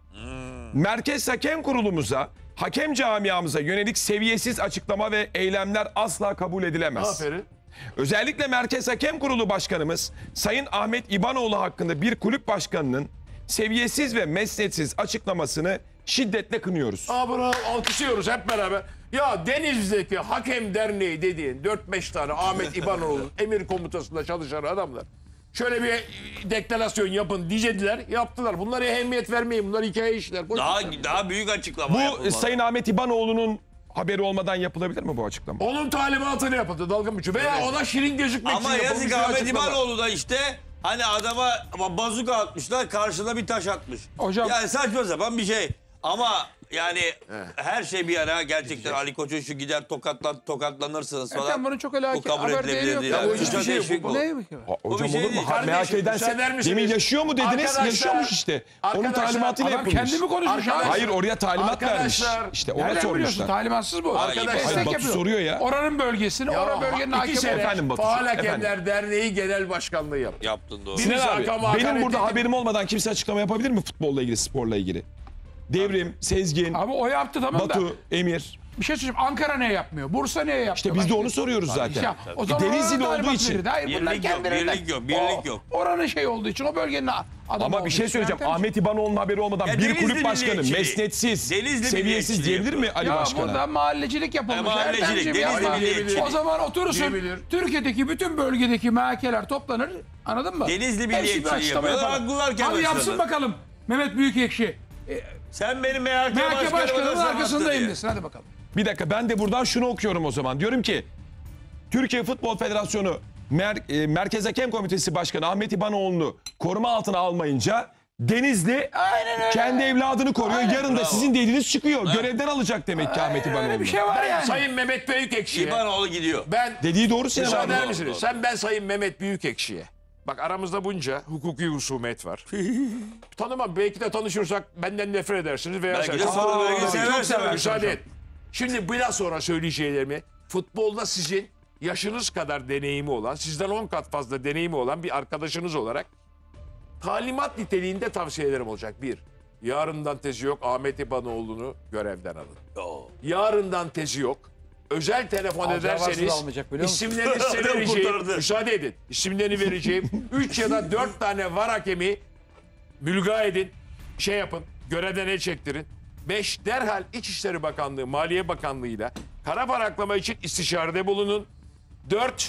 Merkez Hakem Kurulumuza, hakem camiamıza yönelik seviyesiz açıklama ve eylemler asla kabul edilemez. aferin. Özellikle Merkez Hakem Kurulu Başkanımız Sayın Ahmet İbanoğlu hakkında bir kulüp başkanının seviyesiz ve mesnetsiz açıklamasını şiddetle kınıyoruz. Aa, bunu alkışlıyoruz hep beraber. Ya Denizli'deki Hakem Derneği dediğin dört beş tane Ahmet İbanoğlu emir komutasında çalışan adamlar. Şöyle bir deklarasyon yapın diyeceğiler, yaptılar. Bunlara ehemmiyet vermeyin, bunlar hikaye işler. Boş Daha ver. daha büyük açıklama Bu yapılmalı. Sayın Ahmet İbanoğlu'nun haberi olmadan yapılabilir mi bu açıklama? Onun talimatını yapıldı dalga mı geçiyor? Veya ona şirin gözükmek Ama için yazık yapılmış bir Ahmet açıklama. İmanoğlu da işte hani adama ama bazuka atmışlar, karşına bir taş atmış. Hocam- Yani saçma sapan bir şey. Ama yani her şey bir ara gerçekten Ali Koç'un şu gider tokatlan tokatlanırsınız falan. Ertem bunun çok öyle Bu kabul haber değeri yok. edilebilir. Ya değil. bu hiçbir Suça şey yok. teşvik Bu bu. Ne bu ki? Hocam bir şey olur mu? değil. Ha, Kardeşim, merak edersen müsaade misiniz? demin yaşıyor mu dediniz? Arkadaşlar- Yaşıyormuş işte. Onun Arkadaşlar, talimatıyla Adam yapılmış. kendi mi konuşmuş Arkadaşlar- abi? Hayır oraya talimat vermiş. Arkadaşlar, İşte ona Nereden biliyorsun? sormuşlar. Talimatsız bu. Arkadaşlar- Destek Hayır, Batu yapıyor. soruyor ya. Oranın bölgesini, Ya, oranın bölgenin iki hakemi. sene Efendim Batu, Faal efendim. Hakemler Derneği Genel Başkanlığı yaptı. Yaptın doğru. Bir- Sinan abi Hakama hakaret benim burada edip- haberim olmadan kimse açıklama yapabilir mi futbolla ilgili, sporla ilgili? Devrim, Sezgin, Abi o yaptı tamam da. Batu, Emir. Bir şey söyleyeyim. Ankara niye yapmıyor? Bursa niye yapmıyor? İşte biz de onu soruyoruz zaten. Ya, o zaman Denizli orada olduğu talimat için. verirdi. Hayır, bunlar Birlik yok, kendilerinden- birlik yok, birlik O- yok. Oranın şey olduğu için, o bölgenin adamı Ama bir olduğu şey için söyleyeceğim. Ertem- Ahmet İbanoğlu'nun haberi olmadan Ya bir Denizli kulüp başkanı milliyetçiliği. mesnetsiz, Denizli seviyesiz milliyetçiliği diyebilir mi Ali Ya Başkan'a? burada mahallecilik yapılmış. E, mahallecilik, Ertemciğim Denizli yapma. milliyetçiliği. O zaman oturursun. Diyebilir. Türkiye'deki bütün bölgedeki M H K'ler toplanır. Anladın mı? Denizli Hepsi bir milliyetçiliği açıklama yapıyorlar, yapalım. haklılar ki Hadi yapsın başkanı. bakalım. Mehmet Büyükekşi. Sen benim M H K M H K başkanı başkanının odasına arkasındayım attın desin. Hadi bakalım. Bir dakika ben de buradan şunu okuyorum o zaman. Diyorum ki Türkiye Futbol Federasyonu Mer- e, Merkez Hakem Komitesi Başkanı Ahmet İbanoğlu'nu koruma altına almayınca Denizli kendi evladını koruyor. Yarın da sizin dediğiniz çıkıyor. Görevden alacak demek ki Ahmet Öyle İbanoğlu. bir şey var Ben yani. Sayın Mehmet Büyükekşi'ye, İbanoğlu gidiyor. ben Dediği doğru Sinan müsaade abi. eder misiniz? Sen ben Sayın Mehmet Büyükekşi'ye. Bak aramızda bunca hukuki husumet var. Tanımam, belki de tanışırsak benden nefret edersiniz veya Belki de sen- sonra belki Aa, seversin çok severim. hocam. Müsaade et. Şimdi biraz sonra söyleyeceğlerimi futbolda sizin yaşınız kadar deneyimi olan, sizden on kat fazla deneyimi olan bir arkadaşınız olarak talimat niteliğinde tavsiyelerim olacak. Bir, yarından tezi yok Ahmet İbanoğlu'nu görevden alın. Yarından tezi yok. Özel telefon Alacağı varsa da ederseniz almayacak, biliyor musun? isimlerini size Adam vereceğim. kurtardı. Müsaade edin. İsimlerini vereceğim. Üç ya da dört tane var hakemi mülga edin. Şey yapın. Görevden el çektirin. Beş, derhal İçişleri Bakanlığı, Maliye Bakanlığı'yla kara para aklama için istişarede bulunun. Dört,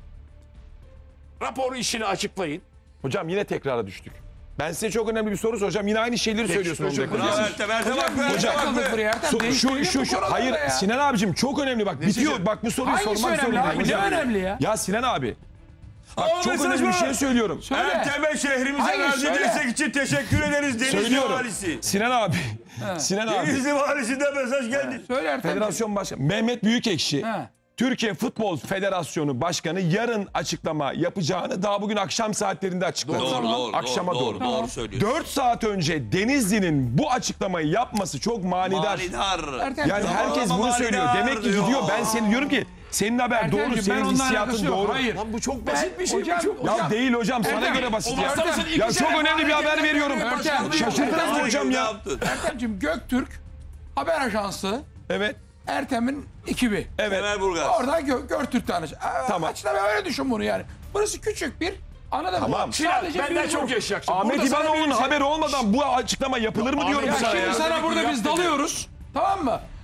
rapor işini açıklayın. Hocam yine tekrara düştük. Ben size çok önemli bir soru soracağım. Yine aynı şeyleri söylüyorsunuz. özür Dekor. dilerim. Bravo Ertem, Ertem bak be, Hocam, Ertem bak takıldık be. buraya. Ertem So- şu, değiştiriyor şu, bu şu, konuları hayır ya. Sinan abicim çok önemli bak bitiyor. Nesi? Bak bu soruyu Hangisi sormak önemli zorundayım. abi? Ne hocam. önemli ya? Ya Sinan abi. Bak Ama çok mesaj önemli bir var. şey söylüyorum. Söyle. Ertem'e şehrimize Hayır, verdiği söyle. destek için teşekkür ederiz Denizli Söylüyorum. Valisi. Sinan abi. Sinan abi. Denizli Valisi'nden mesaj geldi. Söyle Ertem. Federasyon Başkanı Mehmet Büyükekşi. He. Türkiye Futbol Federasyonu Başkanı yarın açıklama yapacağını daha bugün akşam saatlerinde açıkladı. Doğru, doğru, Akşama doğru, doğru. doğru, doğru söylüyorsun. dört saat önce Denizli'nin bu açıklamayı yapması çok manidar. Manidar. Ertem, Yani Tamam herkes ama bunu söylüyor. manidar Demek ki diyor. gidiyor. Ben seni diyorum ki senin haber Ertemciğim, doğru, ben senin onunla hissiyatın alakası yok. doğru. Hayır. Lan bu çok Ben- basit bir şey. hocam, bu çok Ya hocam, değil hocam sana Ertem, göre basit ya. olmazsa mısın? İki Ya çok sene önemli bir haber veriyorum. Ertem, Şaşırtmaz mı hocam Ne ya? yaptın? Ertemciğim, Göktürk haber ajansı Evet. Ertem'in ekibi. Evet. Ömer Burgaz. Orada Gö Göktürk tanışı. Tamam. Açıklama öyle düşün bunu yani. Burası küçük bir, anladın Tamam. mı? Sinan, Sadece benden bir çok grup. yaşayacaksın. Ahmet Burada sana İbanoğlu'nun bir şey- haberi olmadan bu açıklama yapılır mı diyorum Ahmet- sana Ya ya. şimdi sana burada biz dalıyoruz. Tamam mı?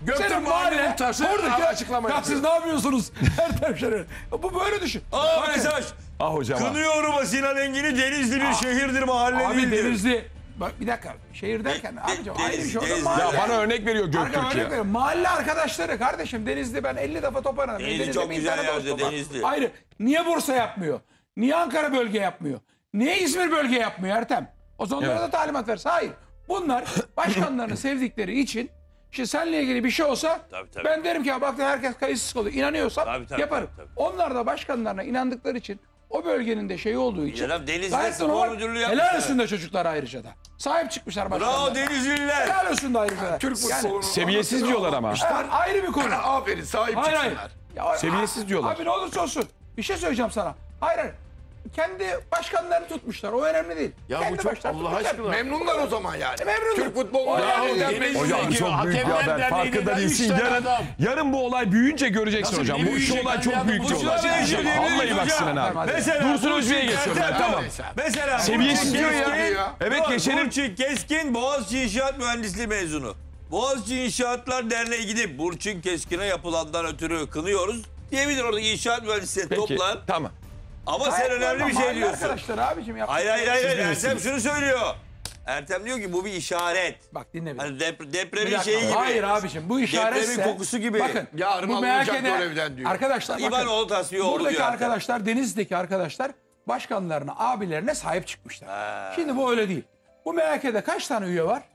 Göktürk Senin Mahalle mahalle Muhtası oradaki açıklama ya yapıyor. siz ne yapıyorsunuz? Ertem Şener. Bu böyle düşün. Aa Bakın, mesaj. Ah hocam. ah. Kınıyorum Sinan Engin'i, Denizli bir şehirdir, mahalle Abi değildir. Denizli. Bak bir dakika. Şehir derken abicim ayrı bir şey. Orada Denizli. mahalle. Ya bana örnek veriyor Arka Göktürk örnek ya. veriyorum. Mahalle arkadaşları kardeşim Denizli ben elli defa top oynadım. Denizli Denizli çok bin güzel tane yerde, dostum var. Denizli. Ayrı. Niye Bursa yapmıyor? Niye Ankara bölge yapmıyor? Niye İzmir bölge yapmıyor Ertem? O zaman onlara Evet. da talimat versin. Hayır. Bunlar başkanlarını sevdikleri için işte seninle ilgili bir şey olsa Tabii, tabii. ben derim ki ya bak herkes kayıtsız kalıyor. İnanıyorsam Tabii, tabii, yaparım. tabii, Onlar da başkanlarına inandıkları için o bölgenin de şeyi olduğu için Ya Denizli'de gayet spor normal. müdürlüğü Helal yapmışlar. olsun da çocuklar ayrıca da. Sahip çıkmışlar başkanlarına. Bravo Denizliler. Helal olsun da ayrıca da. Türk Yani- futbolunun Seviyesiz anasını diyorlar ağlatmış. ama. Evet, ayrı bir konu. Aferin sahip Hayır hayır. çıksınlar. Ya, Seviyesiz diyorlar. Abi ne olursa olsun. Bir şey söyleyeceğim sana. Hayır hayır. Kendi başkanlarını tutmuşlar. O önemli değil. Ya bu Kendi çok başkanı Allah tutmuşlar. aşkına. Memnunlar o zaman yani. Memnunum. Türk futbolunun Ya yani Denizli- gelmesi- Hocam Peki, çok büyük bir Hakemler haber. Farkında Derneği'nden değilsin. üç tane Yarın, adam. yarın bu olay büyüyünce göreceksin Nasıl hocam. Bu büyüyecek şu olay abi çok ya? büyük Bu bir şu olay. olay büyüyecek, Vallahi bak hocam. Sinan abi. Mesela Dursun Burçin Özbey'e geçiyorum ben. Ertem. Tamam. Mesela Seviyesiz Burçin diyor ya. Keskin- Evet, Bak, geçelim. Burçin Keskin Boğaziçi İnşaat Mühendisliği mezunu. Boğaziçi İnşaatlar Derneği gidip Burçin Keskin'e yapılandan ötürü kınıyoruz diyebilir, oradaki inşaat mühendisleri Peki toplar. tamam. Ama Gayet sen önemli normal. bir şey Mahalle diyorsun. Arkadaşlar abicim yaptık. Hayır hayır hayır. Siz Ertem bilirsiniz. şunu söylüyor. Ertem diyor ki bu bir işaret. Bak dinle bir. Hani dep- Bir depremin dakika. şeyi gibi. Hayır abicim bu işaretse. Depremin kokusu gibi. Bakın. Yarın bu alınacak M H K'de görevden diyor. Arkadaşlar bakın. İvanoğlu tasfiye oldu Buradaki diyor. arkadaşlar Denizli'deki arkadaşlar başkanlarına abilerine sahip çıkmışlar. Şimdi bu öyle değil. Bu M H K'de kaç tane üye var?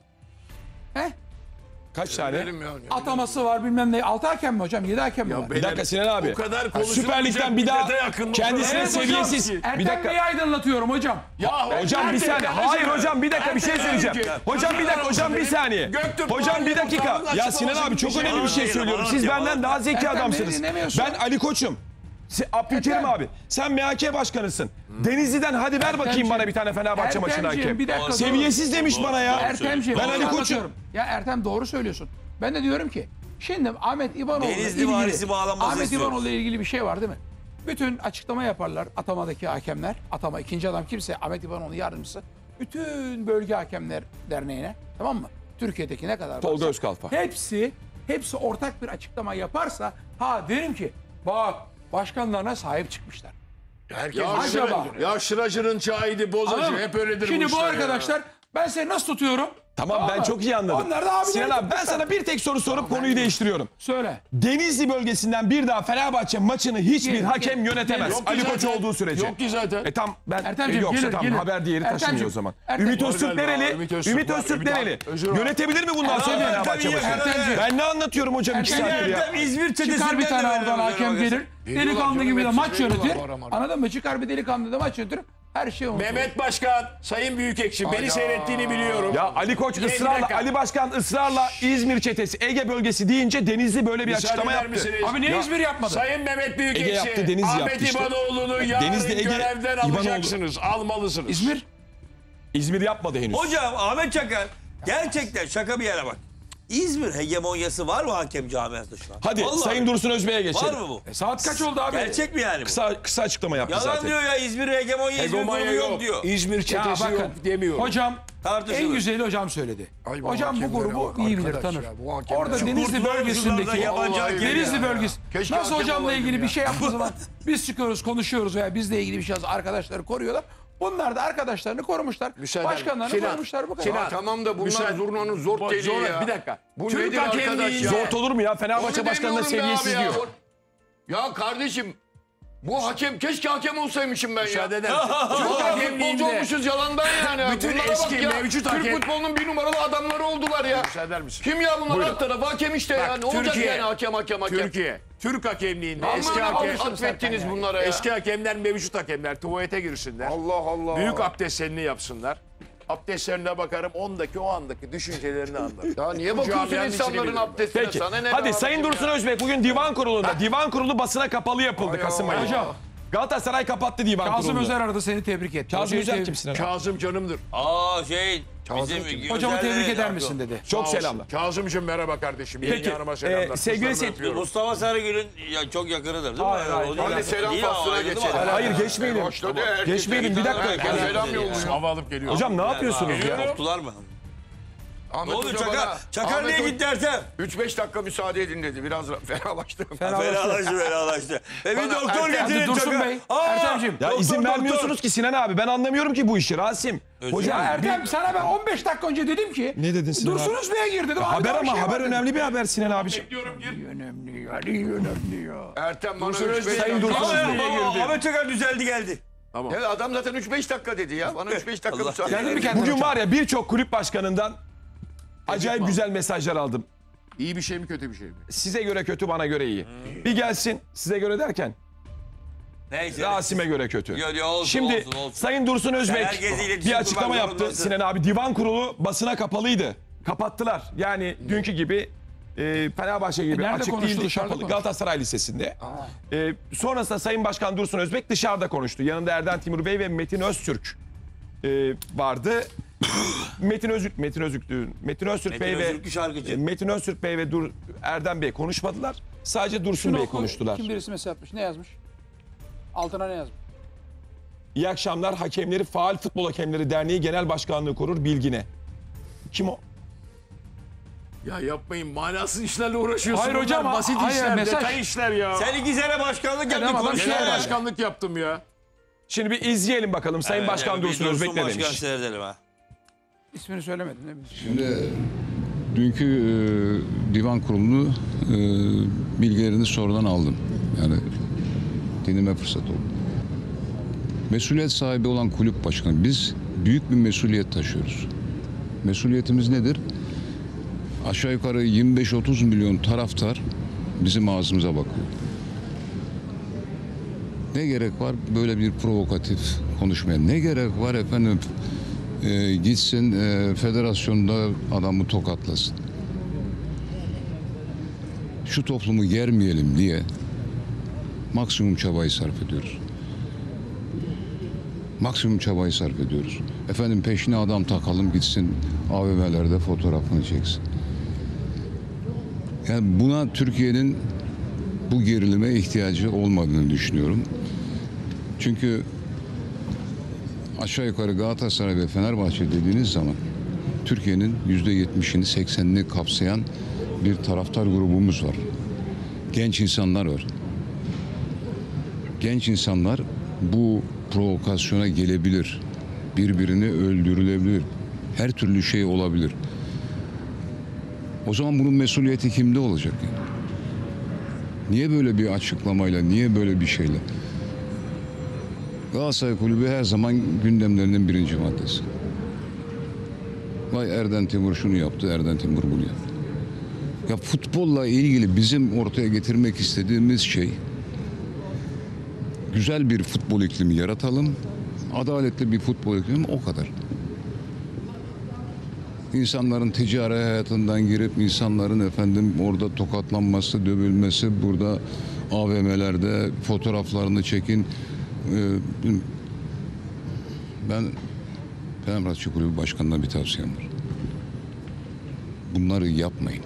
He? Kaç tane? Benim yani. Ataması var bilmem ne. Altı hakem mi hocam? Yedi hakem mi var? Bir dakika Sinan abi. Bu kadar Ha, konuşulmayacak Süper Lig'den bir daha millete yakın kendisine Evet hocam, seviyesiz. Ertem Bir dakika. Bey'i aydınlatıyorum hocam. Ya Hocam bir nerede saniye. kardeşim? Hayır hocam bir dakika bir şey Nerede söyleyeceğim. ki? Hocam bir dakika hocam bir saniye. Göktürk Hocam bir Mahalle dakika. Muhtarı'nın Ya Sinan abi çok açıklaması önemli bir şey Hayır, söylüyorum. bana Siz diyor, benden bana. daha zeki Ertem, beni adamsınız. dinlemiyorsun. Ben Ali Koç'um. Se- Abdülkerim Ertem. abi sen M H K başkanısın. Denizli'den hadi ver bakayım Ertemciğim, bana bir tane Fenerbahçe maçına Ertemciğim, hakem. bir dakika, Seviyesiz demiş bana ya. Ertemciğim. Ben onu Ali Koç'um. anlatıyorum. Ya Ertem doğru söylüyorsun. Ben de diyorum ki şimdi Ahmet İvanoğlu'yla Denizli ilgili valisi bağlanmasını Ahmet istiyoruz. İvanoğlu'yla ilgili bir şey var değil mi? Bütün açıklama yaparlar atamadaki hakemler. Atama ikinci adam kimse Ahmet İvanoğlu yardımcısı. Bütün bölge hakemler derneğine tamam mı? Türkiye'deki ne kadar Tolga varsa Özkalfa. Hepsi hepsi ortak bir açıklama yaparsa ha derim ki bak başkanlarına sahip çıkmışlar. Herkes Ya, Acaba? Şıra- ya Şıracı'nın çayıydı, bozacı. Anladın mı? Hep öyledir Şimdi bu işler ya. arkadaşlar ben seni nasıl tutuyorum? Tamam ben mı? çok iyi anladım. Onlar da abileri Sinan abi ben tutmuşlar. sana bir tek soru sorup konuyu değiştiriyorum. Söyle. Denizli bölgesinden bir daha Fenerbahçe maçını hiçbir Gelir, hakem gelir. yönetemez. Yok ki Ali Koç zaten. olduğu sürece. Yok ki zaten. E tam ben Ertemciğim, e, yoksa gelir, tam gelir. haber değeri taşımıyor Ertemciğim, o zaman. Ertem- Ümit Var Öztürk galiba, nereli? Ümit Öztürk Ümit var, Öztürk Ümit- nereli? Özür dilerim. Yönetebilir mi bundan sonra Ertem, Fenerbahçe Ertem, maçını? Ertem. Ben ne anlatıyorum hocam iki Ertem, saattir ya? Ertem İzmir çetesinden Çıkar bir tane de oradan veriyorlar hakem hocam. gelir. Veriyorlar Delikanlı canım, gibi de hepsi maç veriyorlar yönetir. var ama. Anladın mı? Çıkar bir delikanlı da maç yönetir. Her şey unutulur. Mehmet Başkan, Sayın Büyükekşi beni Hayda. seyrettiğini biliyorum. Ya Ali Koç Bir ısrarla, dakika. Ali Başkan ısrarla İzmir çetesi, Ege bölgesi deyince Denizli böyle bir Müsaade açıklama eder yaptı. misiniz? Abi niye İzmir yapmadı? Sayın Mehmet Büyükekşi, Ege yaptı, Denizli Ahmet yaptı işte. İvanoğlu'nu yarın Denizli, Ege, görevden İvanoğlu. alacaksınız, almalısınız. İzmir. İzmir yapmadı henüz. Hocam Ahmet Çakar gerçekten şaka bir yere bak. İzmir hegemonyası var mı hakem camiasında şu an? Hadi Vallahi Sayın Dursun Özbey'e geçelim. var mı bu? E, saat kaç oldu abi? Gerçek mi yani bu? Kısa, kısa açıklama yaptı Yalan zaten. diyor ya, İzmir hegemonya, İzmir Hegemonya durumu yok yok, diyor. İzmir Ya çetesi bakın, yok demiyor. Hocam Tartışılır. en güzeli hocam söyledi. Ay bu Hocam bu hakemlere grubu bak iyi bilir, arkadaş tanır. ya, bu hakemler. Orada Şu Denizli kurtulan bölgesindeki oyunculardan yabancı hakem Denizli ya. bölgesi. Keşke Nasıl hakem hocamla olaydım ilgili ya. bir şey yaptığı zaman biz çıkıyoruz, konuşuyoruz veya bizle ilgili bir şey yazıyor. Arkadaşları koruyorlar. Bunlar da arkadaşlarını korumuşlar. Müsaade- Başkanlarını Sinan, korumuşlar bu kadar. Sinan, Ya tamam da bunlar Müsaade- zurnanın zor Bu- deliği zor- ya. bir dakika. Bu Türk nedir arkadaş hakemliği ya? Zort olur mu ya? Fenerbahçe Onu Başkanı'na demiyorum be seviyesiz abi ya. diyor. Ya kardeşim bu hakem keşke hakem olsaymışım ben ya. Müsaade eder misin? Türk Türk futbolcu hakemliğinde olmuşuz yalandan yani. Bütün Bunlara eski bak ya. mevcut Türk hakem- futbolunun bir numaralı adamları oldular ya. Müsaade eder misin? Kim ya bunlar Buyurun. alt tarafı hakem işte ya. Bak, Ne olacak Türkiye- yani hakem hakem hakem. Türkiye, Türk hakemliğinde Aman eski ne hakem, alışırsınız atfettiniz yani. bunlara ya. eski hakemler mevcut hakemler tuvalete girsinler. Allah Allah. Büyük abdestlerini yapsınlar. Abdestlerine bakarım ondaki o andaki düşüncelerini anlarım. Ya niye Bu bakıyorsun camianın içini insanların bilirim ben. abdestine Peki. sana ne Hadi be Sayın abicim Dursun ya? Özbek bugün divan kurulunda. Divan kurulu basına kapalı yapıldı Ay Kasım ya. ayında. Hocam. Galatasaray kapattı divan Kazım kurulunu. Özer aradı seni tebrik etti. Kazım Hocayı Özer tebrik- kimsin? abi? Kazım canımdır. Aa şey bizim Hocamı Gözer'le tebrik eder yapıyor. misin dedi. Çok Sağ olsun. selamlar. Kazımcığım merhaba kardeşim. Peki, Yenge hanıma selamlar. e, sevgili Kızlarını seyir- öpüyorum. Mustafa Sarıgül'ün ya çok yakınıdır değil mi? Hayır, hayır. O değil Hadi mi? selam Değil mi? faslına Ayrıldı mı? geçelim. Hayır geçmeyelim. Başladı herkes. Geçmeyelim, bir dakika. Herkes selam yolluyor. Hava alıp geliyor. Hocam ne yapıyorsunuz ya? Korktular mı? Ahmet Ne oluyor Hoca Çakar? bana- Çakar Ahmet niye Hoca- gitti Ertem? üç beş dakika müsaade edin dedi. Biraz ferahlaştım. Fenalaştı fenalaştı. Ve bir Bana doktor Ertem- getirin Dursun Çakar. Bey, Aa, Ertemciğim. Ya doktor, izin doktor. vermiyorsunuz ki Sinan abi. Ben anlamıyorum ki bu işi Rasim. Hocam Ya Ertem sana ben on beş dakika önce dedim ki. Ne dedin Sinan Dursun abi? Özbey'e gir dedim. Abi haber daha bir ama şey haber var dedim. önemli bir haber Sinan abiciğim. Önemli ya, iyi önemli ya. Ertem bana Dursun üç Özbey, beş Sayın dakika Dursun müsaade Özbey'e edin. Aa, Ahmet Çakar düzeldi geldi. Evet, adam zaten üç beş dakika dedi ya. Bana üç beş dakika Allah müsaade Geldin mi edin. kendine Bugün hocam? var ya birçok kulüp başkanından acayip güzel mesajlar aldım. İyi bir şey mi kötü bir şey mi? Size göre kötü, bana göre iyi. Bir gelsin, size göre derken Neyse. Rasim'e göre kötü. Yo, yo, olsun, Şimdi olsun, olsun. Sayın Dursun Özbek herkesle iletişim bir açıklama kurmak yaptı. zorundasın. Sinan abi divan kurulu basına kapalıydı. Kapattılar. Yani dünkü gibi e, Fenerbahçe gibi nerede açık konuştu, değildi, dışarıda kapalı. konuştu? Galatasaray Lisesi'nde. E, sonrasında Sayın Başkan Dursun Özbek dışarıda konuştu. Yanında Erden Timur Bey ve Metin Öztürk e, vardı. Metin Öztürk, Metin Öztürk, Metin Öztürk Metin Bey Öztürk ve şarkıcı. e, Metin Öztürk Bey ve Dur, Erdem Bey konuşmadılar. Sadece Dursun Bey Oku, konuştular. Kim birisi mesaj atmış? Ne yazmış? Altına ne yazmış? İyi akşamlar. Hakemleri Faal Futbol Hakemleri Derneği Genel Başkanlığı korur bilgine. Kim o? Ya yapmayın, manasız işlerle uğraşıyorsun. Hayır hocam, Bunlar basit hayır, işler, mesaj- detay işler ya. Sen iki sene başkanlık Adam yaptın adam konuşuyor. şey Genel yani. başkanlık yaptım ya. Şimdi bir izleyelim bakalım Sayın Evet, Başkan yani bir Dursun Özbek ne Başkan demiş. seyredelim ha. İsmini söylemedin değil mi? Şimdi dünkü e, divan kurulunu e, bilgilerini sorudan aldım. Yani dinleme fırsatı oldu. Mesuliyet sahibi olan kulüp başkanı. Biz büyük bir mesuliyet taşıyoruz. Mesuliyetimiz nedir? Aşağı yukarı yirmi beş otuz milyon taraftar bizim ağzımıza bakıyor. Ne gerek var böyle bir provokatif konuşmaya? Ne gerek var efendim? E, gitsin e, federasyonda adamı tokatlasın. Şu toplumu germeyelim diye maksimum çabayı sarf ediyoruz. Maksimum çabayı sarf ediyoruz. Efendim peşine adam takalım gitsin A V M'lerde fotoğrafını çeksin. Yani buna Türkiye'nin bu gerilime ihtiyacı olmadığını düşünüyorum. Çünkü aşağı yukarı Galatasaray ve Fenerbahçe dediğiniz zaman Türkiye'nin yüzde yetmişini seksenini kapsayan bir taraftar grubumuz var. Genç insanlar var. Genç insanlar bu provokasyona gelebilir. Birbirini öldürülebilir. Her türlü şey olabilir. O zaman bunun mesuliyeti kimde olacak? Yani? Niye böyle bir açıklamayla, niye böyle bir şeyle? Galatasaray Kulübü her zaman gündemlerinin birinci maddesi. Vay Erden Timur şunu yaptı, Erden Timur bunu yaptı. Ya futbolla ilgili bizim ortaya getirmek istediğimiz şey güzel bir futbol iklimi yaratalım, adaletli bir futbol iklimi o kadar. İnsanların ticari hayatından girip insanların efendim orada tokatlanması, dövülmesi, burada A V M'lerde fotoğraflarını çekin. Ee, ben Fenerbahçe Kulübü Başkanı'na bir tavsiyem var. Bunları yapmayın.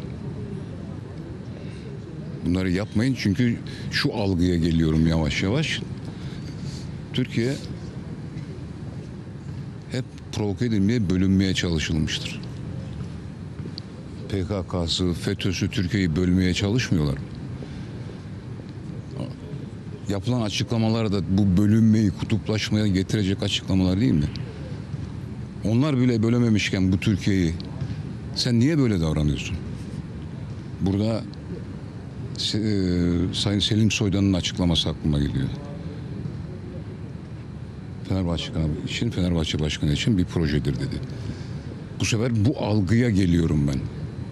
Bunları yapmayın çünkü şu algıya geliyorum yavaş yavaş. Türkiye hep provoke edilmeye, bölünmeye çalışılmıştır. P K K'sı, FETÖ'sü Türkiye'yi bölmeye çalışmıyorlar. Yapılan açıklamalar da bu bölünmeyi, kutuplaşmaya getirecek açıklamalar değil mi? Onlar bile bölememişken bu Türkiye'yi sen niye böyle davranıyorsun? Burada e, Sayın Selim Soydan'ın açıklaması aklıma geliyor. Fenerbahçe için, Fenerbahçe Başkanı için bir projedir dedi. Bu sefer bu algıya geliyorum ben.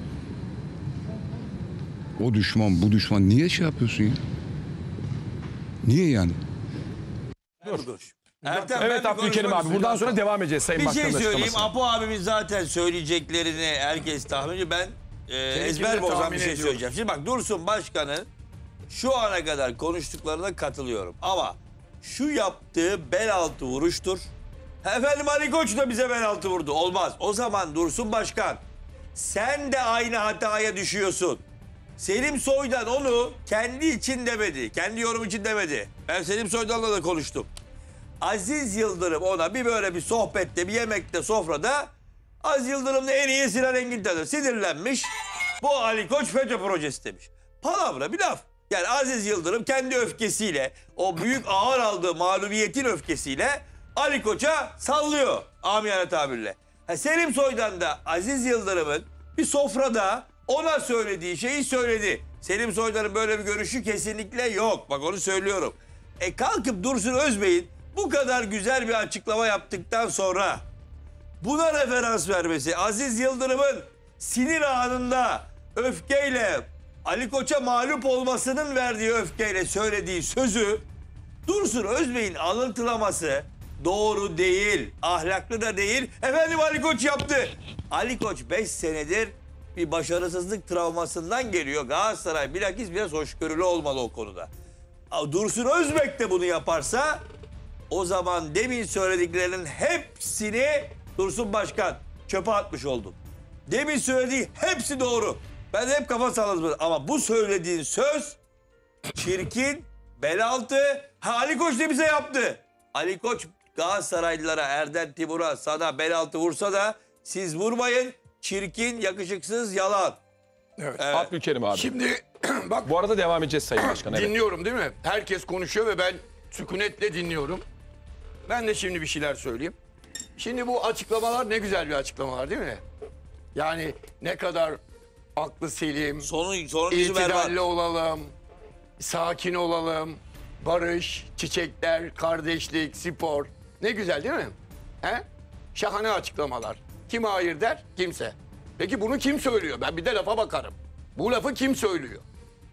O düşman, bu düşman niye şey yapıyorsun ya? Niye yani? Ertem, Evet ben bir Abdülkerim konuşmak abi buradan istiyorum. sonra devam edeceğiz Sayın Bir Başkan'ın şey söyleyeyim. açıklamasına. Apo abimin zaten söyleyeceklerini herkes tahmin ediyor. Ben e, ezber de bozan tahmin bir şey ediyorum. söyleyeceğim. Şimdi bak Dursun Başkan'ın şu ana kadar konuştuklarına katılıyorum. Ama şu yaptığı bel altı vuruştur. Efendim Ali Koç da bize bel altı vurdu. Olmaz. O zaman Dursun Başkan sen de aynı hataya düşüyorsun. Selim Soydan onu kendi için demedi. Kendi yorum için demedi. Ben Selim Soydan'la da konuştum. Aziz Yıldırım ona bir böyle bir sohbette, bir yemekte, sofrada Aziz Yıldırım da en iyi Sinan Engin tanır. Sinirlenmiş. Bu Ali Koç FETÖ projesi demiş. Palavra bir laf. Yani Aziz Yıldırım kendi öfkesiyle, o büyük ağır aldığı mağlubiyetin öfkesiyle Ali Koç'a sallıyor amiyane tabirle. Ha, Selim Soydan da Aziz Yıldırım'ın bir sofrada ona söylediği şeyi söyledi. Selim Soydan'ın böyle bir görüşü kesinlikle yok. Bak onu söylüyorum. E kalkıp Dursun Özbey'in bu kadar güzel bir açıklama yaptıktan sonra buna referans vermesi, Aziz Yıldırım'ın sinir anında öfkeyle Ali Koç'a mağlup olmasının verdiği öfkeyle söylediği sözü Dursun Özbey'in alıntılaması doğru değil, ahlaklı da değil. Efendim Ali Koç yaptı. Ali Koç beş senedir bir başarısızlık travmasından geliyor. Galatasaray bilakis biraz hoşgörülü olmalı o konuda. Dursun Özbek de bunu yaparsa o zaman demin söylediklerinin hepsini Dursun Başkan çöpe atmış oldum. Demin söylediği hepsi doğru. Ben de hep kafa salladım. Ama bu söylediğin söz çirkin, bel altı. Ha, Ali Koç ne bize yaptı? Ali Koç Galatasaraylılara, Erden Timur'a, sana bel altı vursa da siz vurmayın. Çirkin, yakışıksız, yalan. Evet. Evet. Abdülkerim abi. Şimdi bak Bu arada devam edeceğiz Sayın Başkan. Evet. dinliyorum değil mi? Herkes konuşuyor ve ben sükunetle dinliyorum. Ben de şimdi bir şeyler söyleyeyim. Şimdi bu açıklamalar ne güzel bir açıklamalar değil mi? Yani ne kadar aklı selim, Sonun, sonuncusu berbat. itidalli olalım, sakin olalım, barış, çiçekler, kardeşlik, spor. Ne güzel değil mi? He? Şahane açıklamalar. Kim hayır der? Kimse. Peki bunu kim söylüyor? Ben bir de lafa bakarım. Bu lafı kim söylüyor?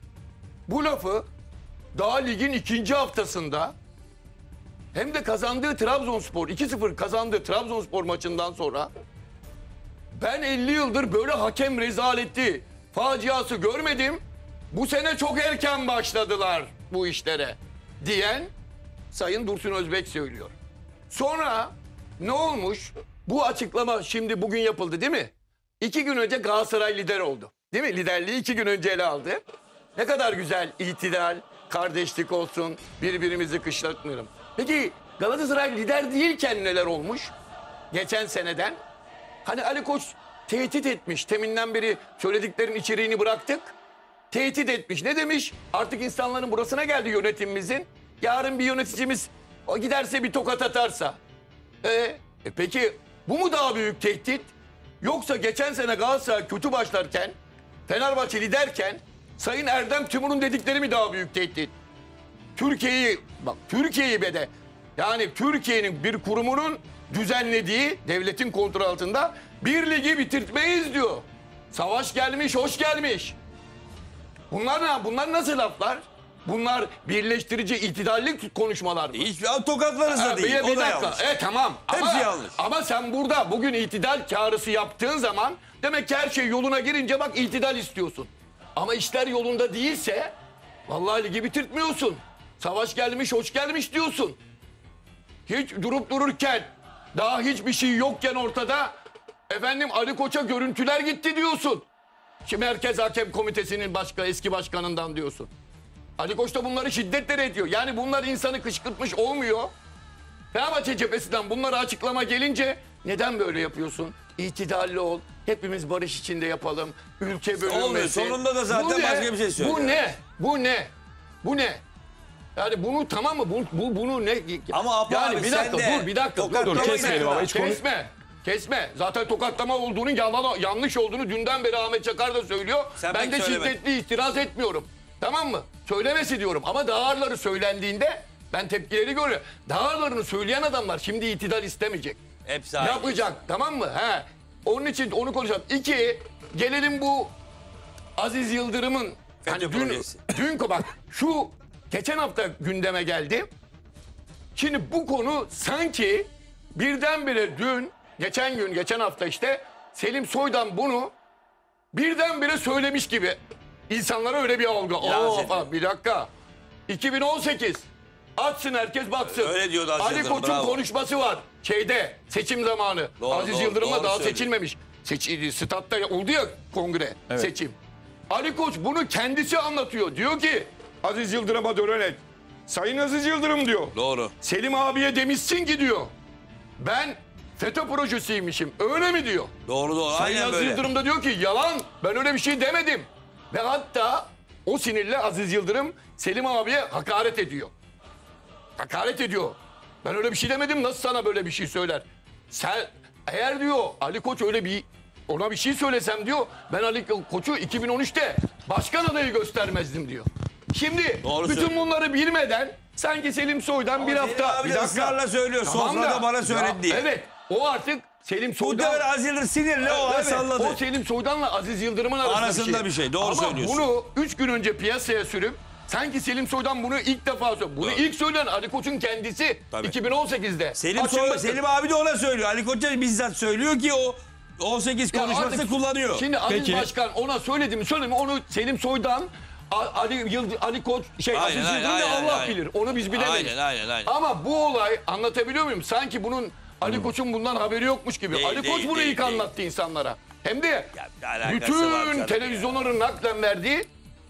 Bu lafı daha ligin ikinci haftasında hem de kazandığı Trabzonspor, iki sıfır kazandığı Trabzonspor maçından sonra ben elli yıldır böyle hakem rezaleti, faciası görmedim. Bu sene çok erken başladılar bu işlere diyen Sayın Dursun Özbek söylüyor. Sonra ne olmuş? Bu açıklama şimdi bugün yapıldı değil mi? İki gün önce Galatasaray lider oldu. Değil mi? Liderliği iki gün önce ele aldı. Ne kadar güzel itidal, kardeşlik olsun, birbirimizi kışlatmayalım. Peki Galatasaray lider değilken neler olmuş? Geçen seneden. Hani Ali Koç tehdit etmiş. Teminden beri söylediklerin içeriğini bıraktık. Tehdit etmiş. Ne demiş? Artık insanların burasına geldi yönetimimizin. Yarın bir yöneticimiz o giderse bir tokat atarsa. E, e peki bu mu daha büyük tehdit? Yoksa geçen sene Galatasaray kötü başlarken, Fenerbahçe liderken Sayın Erdem Timur'un dedikleri mi daha büyük tehdit? Türkiye'yi, bak Türkiye'yi be de yani Türkiye'nin bir kurumunun düzenlediği, devletin kontrol altında bir ligi bitirtmeyiz diyor. Savaş gelmiş, hoş gelmiş. Bunlar ne? Bunlar nasıl laflar? Bunlar birleştirici, itidalli konuşmalar mı? Hiçbir an tokatlarız da Ha, değil. bir, O bir da dakika. yanlış. E tamam. Hepsi ama, yanlış. Ama sen burada bugün itidal çağrısı yaptığın zaman demek ki her şey yoluna girince bak itidal istiyorsun. Ama işler yolunda değilse vallahi ligi bitirtmiyorsun. Savaş gelmiş, hoş gelmiş diyorsun. Hiç durup dururken, daha hiçbir şey yokken ortada efendim Ali Koç'a görüntüler gitti diyorsun. Şimdi Merkez Hakem Komitesi'nin başka eski başkanından diyorsun. Ali Koç da bunları şiddetle ediyor. Yani bunlar insanı kışkırtmış olmuyor. Fenerbahçe cephesinden bunlara açıklama gelince neden böyle yapıyorsun? İtidalli ol. Hepimiz barış içinde yapalım. Ülke bölünmesin. Olmuyor. Sonunda da zaten Bu ne? başka bir şey söylüyor. Bu ne? Bu ne? Bu ne? Yani bunu tamam mı? Bu, bu bunu ne? Ama Apo yani abi bir sen dakika de dur bir dakika. Dur, tokatlamayı dur, kesmeyelim ama hiç konu- Kesme. Kesme. Zaten tokatlama olduğunu yalan, yanlış olduğunu dünden beri Ahmet Çakar da söylüyor. Sen ben pek de söyleme. şiddetli itiraz etmiyorum. Tamam mı? Söylemesi diyorum ama daha ağırları söylendiğinde ben tepkileri görüyorum. Daha ağırlarını söyleyen adamlar şimdi itidal istemeyecek. Hepsi aynı. Yapacak tamam mı? He. Onun için onu konuşalım. İki, gelelim bu Aziz Yıldırım'ın FETÖ hani dün, projesi. dün bak şu geçen hafta gündeme geldi. Şimdi bu konu sanki birdenbire dün, geçen gün, geçen hafta işte Selim Soydan bunu birdenbire söylemiş gibi. İnsanlara öyle bir algı. Lanse Oo, ediyor. falan, bir dakika. iki bin on sekiz. Açsın herkes baksın. Öyle diyordu Aziz Ali Yıldırım, Koç'un bravo. konuşması var. Şeyde seçim zamanı. Doğru, Aziz doğru, Yıldırım'la doğru daha söylüyor. seçilmemiş. Seç, statta oldu ya kongre seçim. Ali Koç bunu kendisi anlatıyor. Diyor ki Aziz Yıldırım'a dönerek Sayın Aziz Yıldırım diyor. Doğru. Selim abiye demişsin ki diyor. Ben FETÖ projesiymişim. Öyle mi diyor? Doğru doğru. Sayın Aynen Aziz böyle. Yıldırım da diyor ki yalan. Ben öyle bir şey demedim. Ve hatta o sinirle Aziz Yıldırım Selim abiye hakaret ediyor. Hakaret ediyor. Ben öyle bir şey demedim. Nasıl sana böyle bir şey söyler? Sen eğer diyor Ali Koç öyle bir ona bir şey söylesem diyor. Ben Ali Koç'u iki bin on üçte başkan adayı göstermezdim diyor. Şimdi Doğru bütün söylüyor. bunları bilmeden sanki Selim Soy'dan bir Selim hafta abi bir de dakika. ısrarla söylüyor. Sofrada bana söyledi Ya, diye. Evet. O artık Selim Soy'dan Muhtemelen Aziz Yıldırım sinirle o an Evet, salladı. o Selim Soydan'la Aziz Yıldırım'ın arasında, Arasında bir şey, doğru Ama söylüyorsun. bunu üç gün önce piyasaya sürüp sanki Selim Soydan bunu ilk defa söylüyor. Bunu Doğru. ilk söyleyen Ali Koç'un kendisi Tabii. iki bin on sekizde. Selim, Açın Soy, bakın. Selim abi de ona söylüyor. Ali Koç'a bizzat söylüyor ki o on sekiz Ya konuşmasını artık- kullanıyor. Şimdi Aziz Peki. Başkan ona söyledi mi söyledi mi onu Selim Soydan A- Ali Yıld- Ali Koç şey Aynen, Aziz aynen, Yıldırım da aynen, Allah aynen. bilir. Onu biz bilemeyiz. Aynen aynen aynen. Ama bu olay anlatabiliyor muyum? Sanki bunun Ali Koç'un bundan haberi yokmuş gibi. Değil, Ali Koç değil, bunu değil, ilk değil. anlattı insanlara. Hem de Ya, ne alakası var bütün canım televizyonların naklen verdiği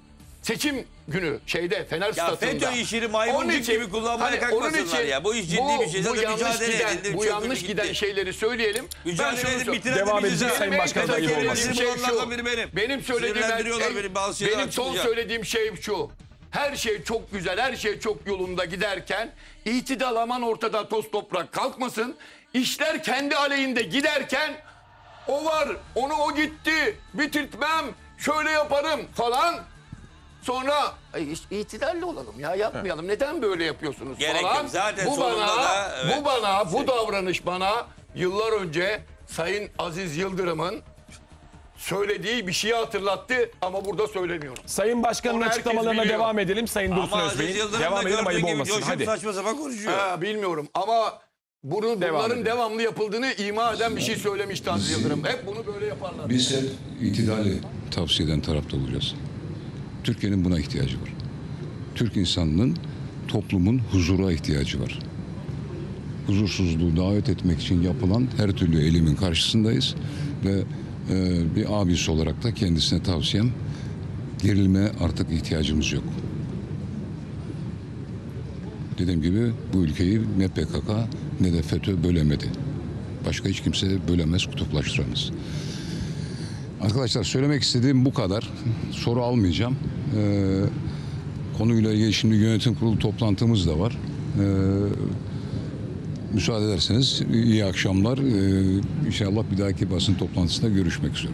seçim günü şeyde Fener Ya Stadı'nda. FETÖ işini maymuncuk Onun için- gibi kullanmaya hani kalkmasınlar onun için ya. Bu iş ciddi bu- bir şey. Bu Zaten yanlış mücadele giden, edildi, bu çöktü yanlış gitti. giden şeyleri söyleyelim. Ben Mücadele şunu edin söyleyeyim. bitiren Devam bir edin, biziz. Sayın Benim Başkan tek da iyi kelime olmasın. şey Benim, bulanlardan biri benim. benim söylediğim Sinirlendiriyorlar en- beni, bazı şeyler benim son açıklayacağım. söylediğim şey şu. Her şey çok güzel, her şey çok yolunda giderken itidal aman ortada toz toprak kalkmasın. İşler kendi aleyhinde giderken o var, onu o gitti, bitirtmem, şöyle yaparım falan. Sonra "Ay, işte itidalli olalım ya yapmayalım. Neden böyle yapıyorsunuz Gerek falan. yok. Zaten bu sonunda bana, da, evet. bu bana, bu davranış bana yıllar önce Sayın Aziz Yıldırım'ın söylediği bir şeyi hatırlattı ama burada söylemiyorum. Sayın Başkan'ın Onu herkes açıklamalarına biliyor. devam edelim. Sayın Dursun Ama Aziz Özbey'in. Yıldırım Devam da edelim, ayıp gördüğün gibi olmasın. coşup Hadi. saçma sapan konuşuyor. Ha, bilmiyorum ama bunu Devam bunların edelim. devamlı yapıldığını ima eden bir şey söylemişti Aziz Yıldırım. Hep bunu böyle yaparlar. Biz hep itidali tavsiye eden tarafta olacağız. Türkiye'nin buna ihtiyacı var. Türk insanının toplumun huzura ihtiyacı var. Huzursuzluğu davet etmek için yapılan her türlü eylemin karşısındayız ve e, bir abisi olarak da kendisine tavsiyem gerilmeye artık ihtiyacımız yok. Dediğim gibi bu ülkeyi ne P K K ne de FETÖ bölemedi. Başka hiç kimse bölemez, kutuplaştıramaz. Arkadaşlar söylemek istediğim bu kadar. Soru almayacağım. Ee, konuyla ilgili şimdi yönetim kurulu toplantımız da var. Ee, müsaade ederseniz iyi akşamlar. Ee, inşallah bir dahaki basın toplantısında görüşmek üzere.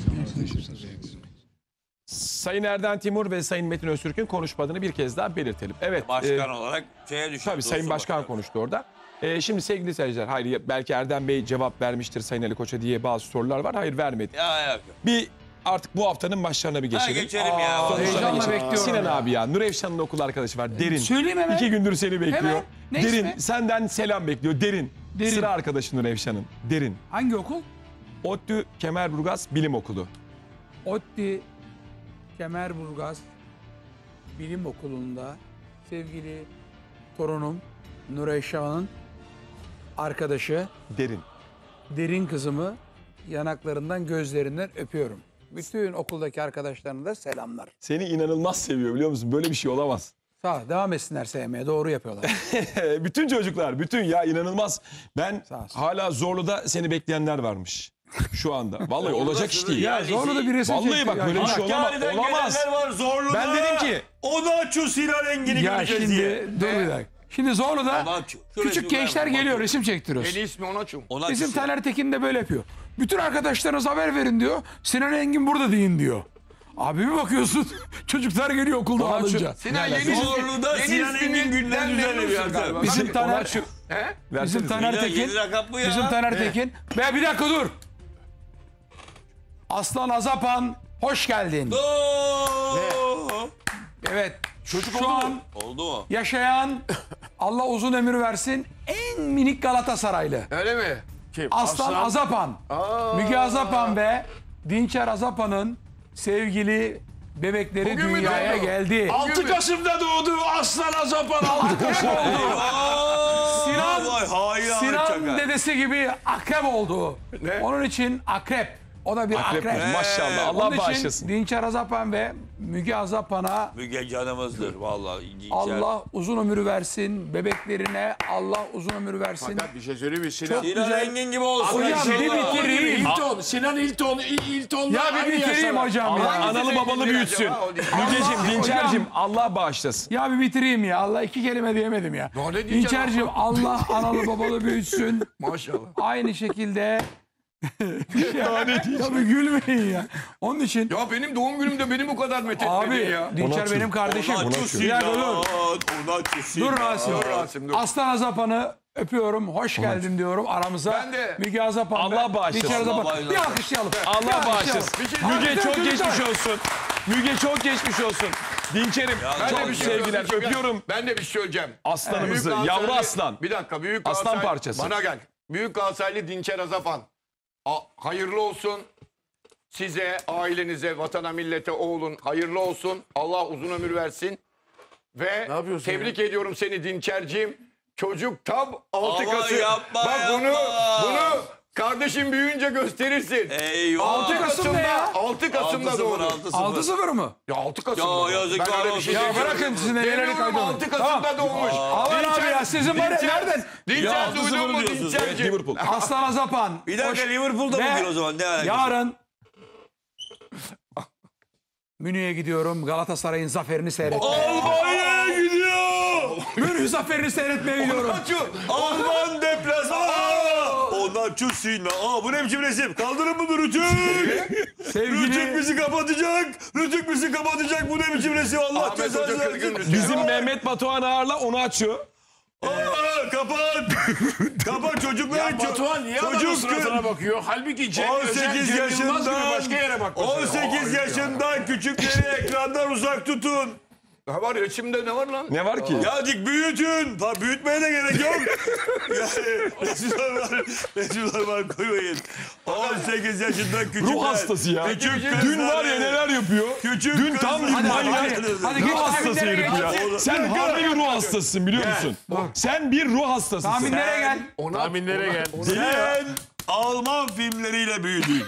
Sayın Erden Timur ve Sayın Metin Öztürk'ün konuşmadığını bir kez daha belirtelim. Evet. Başkan e, olarak şeye düşüyor. Tabii Sayın Dursun Başkan konuştu orada. Ee, şimdi sevgili seyirciler, hayır belki Erdem Bey cevap vermiştir Sayın Ali Koç'a diye bazı sorular var. Hayır vermedi. Ya yok. Bir artık bu haftanın başlarına bir geçelim. geçelim ya. Sonuçlarına Heyecanla geçelim. bekliyorum Sinan ya. abi ya, Nur Efşan'ın okul arkadaşı var. Derin. Söyleyeyim hemen. İki gündür seni bekliyor. Hemen. Ne Derin, ismi? senden selam bekliyor. Derin. Derin. Sıra arkadaşı Nur Efşan'ın. Derin. Hangi okul? ODTÜ Kemerburgaz Bilim Okulu. ODTÜ Kemerburgaz Bilim Okulu'nda sevgili torunum Nuray Şahan'ın arkadaşı Derin. Derin kızımı yanaklarından gözlerinden öpüyorum. Bütün okuldaki arkadaşlarına da selamlar. Seni inanılmaz seviyor biliyor musun? Böyle bir şey olamaz. Sağ ol, devam etsinler sevmeye. Doğru yapıyorlar. Bütün çocuklar, bütün ya inanılmaz. Ben Sağ olsun. hala Zorlu'da seni bekleyenler varmış. Şu anda. Vallahi olacak iş değil. Ya zorlu da bir resim Vallahi çekti bak ya. böyle bir şey olamaz. Hakkari'den Olamaz. gelenler var Zorlu'da. Ben dedim ki- Onu açıyor Sinan Engin'i Ya göreceğiz şimdi diye. dur bir dakika. Şimdi Zorlu'da Onu açıyor. Şu küçük resimler gençler var, geliyor, bak. resim çektiriyoruz. En ismi onu açım. Onu Bizim açıyor. Taner Tekin de böyle yapıyor. Bütün arkadaşlarınıza haber verin diyor. Sinan Engin burada deyin diyor. Abi bir bakıyorsun çocuklar geliyor okulda Onu açıyor. alınca. Sinan yeni Zorlu'da yeni Sinan Engin ismini günler ben düzenliyor memnunsun ya. galiba. Bizim Onu Taner, açıyor. He? bizim Versenize. Taner Ya, Tekin, yedi rakam bu ya. bizim Taner Tekin. Ve bir dakika dur. Aslan Azapan hoş geldin. Oo! Evet. Şu an Oldu mu? yaşayan Allah uzun ömür versin en minik Galatasaraylı. Öyle mi? Aslan, Azapan. Müge Azapan ve Dinçer Azapan'ın sevgili bebekleri Bugün mü dünyaya doğdu? geldi. altı Kasım'da doğdu Aslan Azapan altı Kasım. Sinan, Vay hain Sinan çakar. dedesi gibi akrep oldu. Ne? Onun için akrep O da bir Akrep akrep. burcu. Maşallah. Allah Onun için bağışlasın. Dinçer Azapan ve Müge Azapan'a Müge canımızdır vallahi. Allah uzun ömür versin. Bebeklerine Allah uzun ömür versin. Fakat bir şey söyleyeyim mi? Sinan, Sinan Engin gibi olsun. Hocam inşallah. bir bitireyim. Hilton, Sinan Hilton, Hilton'la Ya bir bitireyim hocam Allah ya. analı babalı büyütsün. Mügeciğim, Dinçer'cim Allah bağışlasın. Ya bir bitireyim ya. Allah iki kelime diyemedim ya. Daha ne diyeceksin? Dinçer'cim Allah analı babalı büyütsün. Maşallah. Aynı şekilde Tabii gülmeyin ya. Onun için Ya benim doğum günümde beni bu kadar methetmedin abi ya. Dinçer benim kardeşim. Ona Bir Sinan, dakika dur. ona Sinan. Dur Rasim. Dur Rasim, dur. Aslan Azapan'ı öpüyorum. Hoş geldin diyorum aramıza. Ben de. Müge Azapan. Allah ve bağışlasın. Dinçer Azapan. Allah Bir bağışlasın. alkışlayalım. Bir Allah alkışlayalım. bağışlasın. Bir şey- Müge Hadi çok çocuklar. geçmiş olsun. Müge çok geçmiş olsun. Dinçer'im Ben de çok bir şey sevgiler. söyleyeceğim. Öpüyorum Ben de bir şey söyleyeceğim. aslanımızı. Büyük Yavru Galatasaraylı- aslan. Bir dakika büyük Aslan Galatasaray- parçası. Bana gel. Büyük Galatasaraylı Dinçer Azapan. A- hayırlı olsun. Size, ailenize, vatana, millete, oğlun hayırlı olsun. Allah uzun ömür versin. Ve Ne yapıyorsun tebrik ediyorum seni Dinçerciğim. Çocuk tam altı Aman Kasım. yapma, Bak bunu yapma. bunu kardeşim büyüyünce gösterirsin. Eyvah. Altı Kasım ne ya? altı Kasım'da doğdu. altı sıfır mı? Ya altı Kasım'da. Ya doğdu. yazıklar Ben öyle bir şey olsun. Ya demiyorum. bırakın sizin elleri Demiyorum kaydolun. altı Kasım'da doğmuş. Aman abi ya sizin var ya Dinçer- nereden? Dinçer Ya, duydun mu altı sıfır diyorsunuz. Dinçerciğim? Liverpool. Aslan Azapan. Bir dakika Hoş- Liverpool'da Ve bugün o zaman ne alakası? Yarın Münih'e gidiyorum. Galatasaray'ın zaferini seyretmeye. Almanya'ya gidiyor. Münih zaferini seyretmeye gidiyorum. Alman deplasmanı. Ondan çüssün. Aa bu ne biçim resim? Kaldırın bunu Rütük. Rütük Sevgili bizi kapatacak. Rütük bizi kapatacak. Bu ne biçim resim? Allah Ahmet cezanı Hoca versin. kırgın Rütük. Bizim Mehmet Batuhan Ağar'la onu açıyor. Aa kapat. Kapat çocuklar. Ya Batuhan niye adamın Çocuk suratına bakıyor? Halbuki Cem on Özel, sekiz Cem Yılmaz gibi yaşından başka yere bakması. on sekiz yaşından küçükleri ekrandan uzak tutun. Ne var resimde ne var lan? Ne var ki? Yazık büyütün. Ha, büyütmeye de gerek yok. Yani resimler var. Resimler var koymayın. on sekiz yaşından küçükler. Ruh hastası ya. Küçük Dün var ya kızları- neler yapıyor. Küçük Dün tam bir kızları- manyak. hadi, hadi geç Ruh hastası tahminlere herif ya. geç. Sen harbi bir ruh hastasısın biliyor musun? Sen bir ruh hastasısın. Tahminlere gel. Tahminlere gel. Sen Alman filmleriyle büyüdün.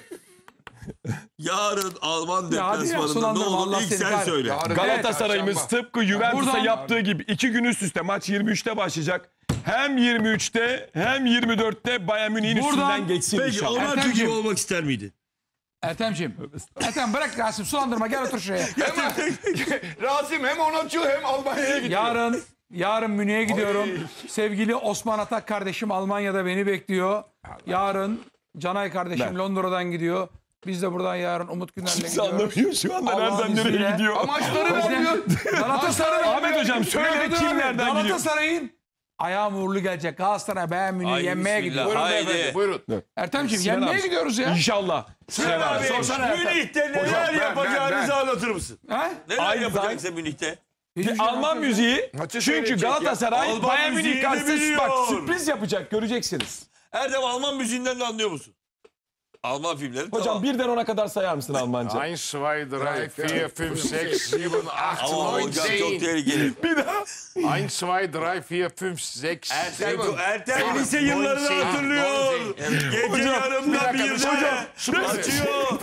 Yarın Alman Ya hadi ya, deplasmanında ne sulandırma, olur Allah ilk seni sen kahretsin. söyle. Yarın- Galatasaray'ımız Evet, tıpkı Juventus'a Buradan- yaptığı gibi iki gün üst üste maç yirmi üçte başlayacak. Hem yirmi üçte hem yirmi dörtte Bayern Münih'in Buradan- üstünden geçsin Peki inşallah. Alman Ertemciğim. Türk gibi olmak ister miydi? Ertem'ciğim. Ertem bırak Rasim sulandırma gel otur şuraya. Hemen Rasim hem onu açıyor hem Almanya'ya gidiyor. Yarın yarın Münih'e gidiyorum. Sevgili Osman Atak kardeşim Almanya'da beni bekliyor. Yarın Canay kardeşim Ben. Londra'dan gidiyor. Biz de buradan yarın Umut Güner'le Kimse gidiyoruz. anlamıyor şu anda Allah'ın nereden nereye izniyle. gidiyor. Amaçları ne oluyor? Galatasaray Ahmet hocam söyle kim nereden gidiyor? Galatasaray'ın ayağı uğurlu gelecek. Galatasaray Bayern Münih'i Haydi yenmeye bismillah, gidiyor. haydi. Buyurun. Ertem'ciğim Sinan yenmeye abi. gidiyoruz ya. İnşallah. Sinan abi. Sorsana Ertem. Münih'te neler ben- yapacağınızı ben- anlatır mısın? He? Neler Aynı yapacaksın Münih'te? Bir Alman müziği. Maçı Çünkü seyredecek ya. Galatasaray Alman Bayern Münih müziğini karşısında biliyor. bak sürpriz yapacak göreceksiniz. Erdem Alman müziğinden de anlıyor musun? Alman filmleri Hocam tamam. birden ona kadar sayar mısın Almanca? Eins, zwei, drei, vier, fünf, sechs, sieben, acht, Ama neun, hocam çok zehn. tehlikeli. Bir daha. Eins, zwei, drei, vier, fünf, sechs. Ertem, Ertem Seven, lise yıllarını neun, zehn, hatırlıyor. neun, zehn. Gece Hocam, yarımda bir dakika, bir hocam, de açıyor.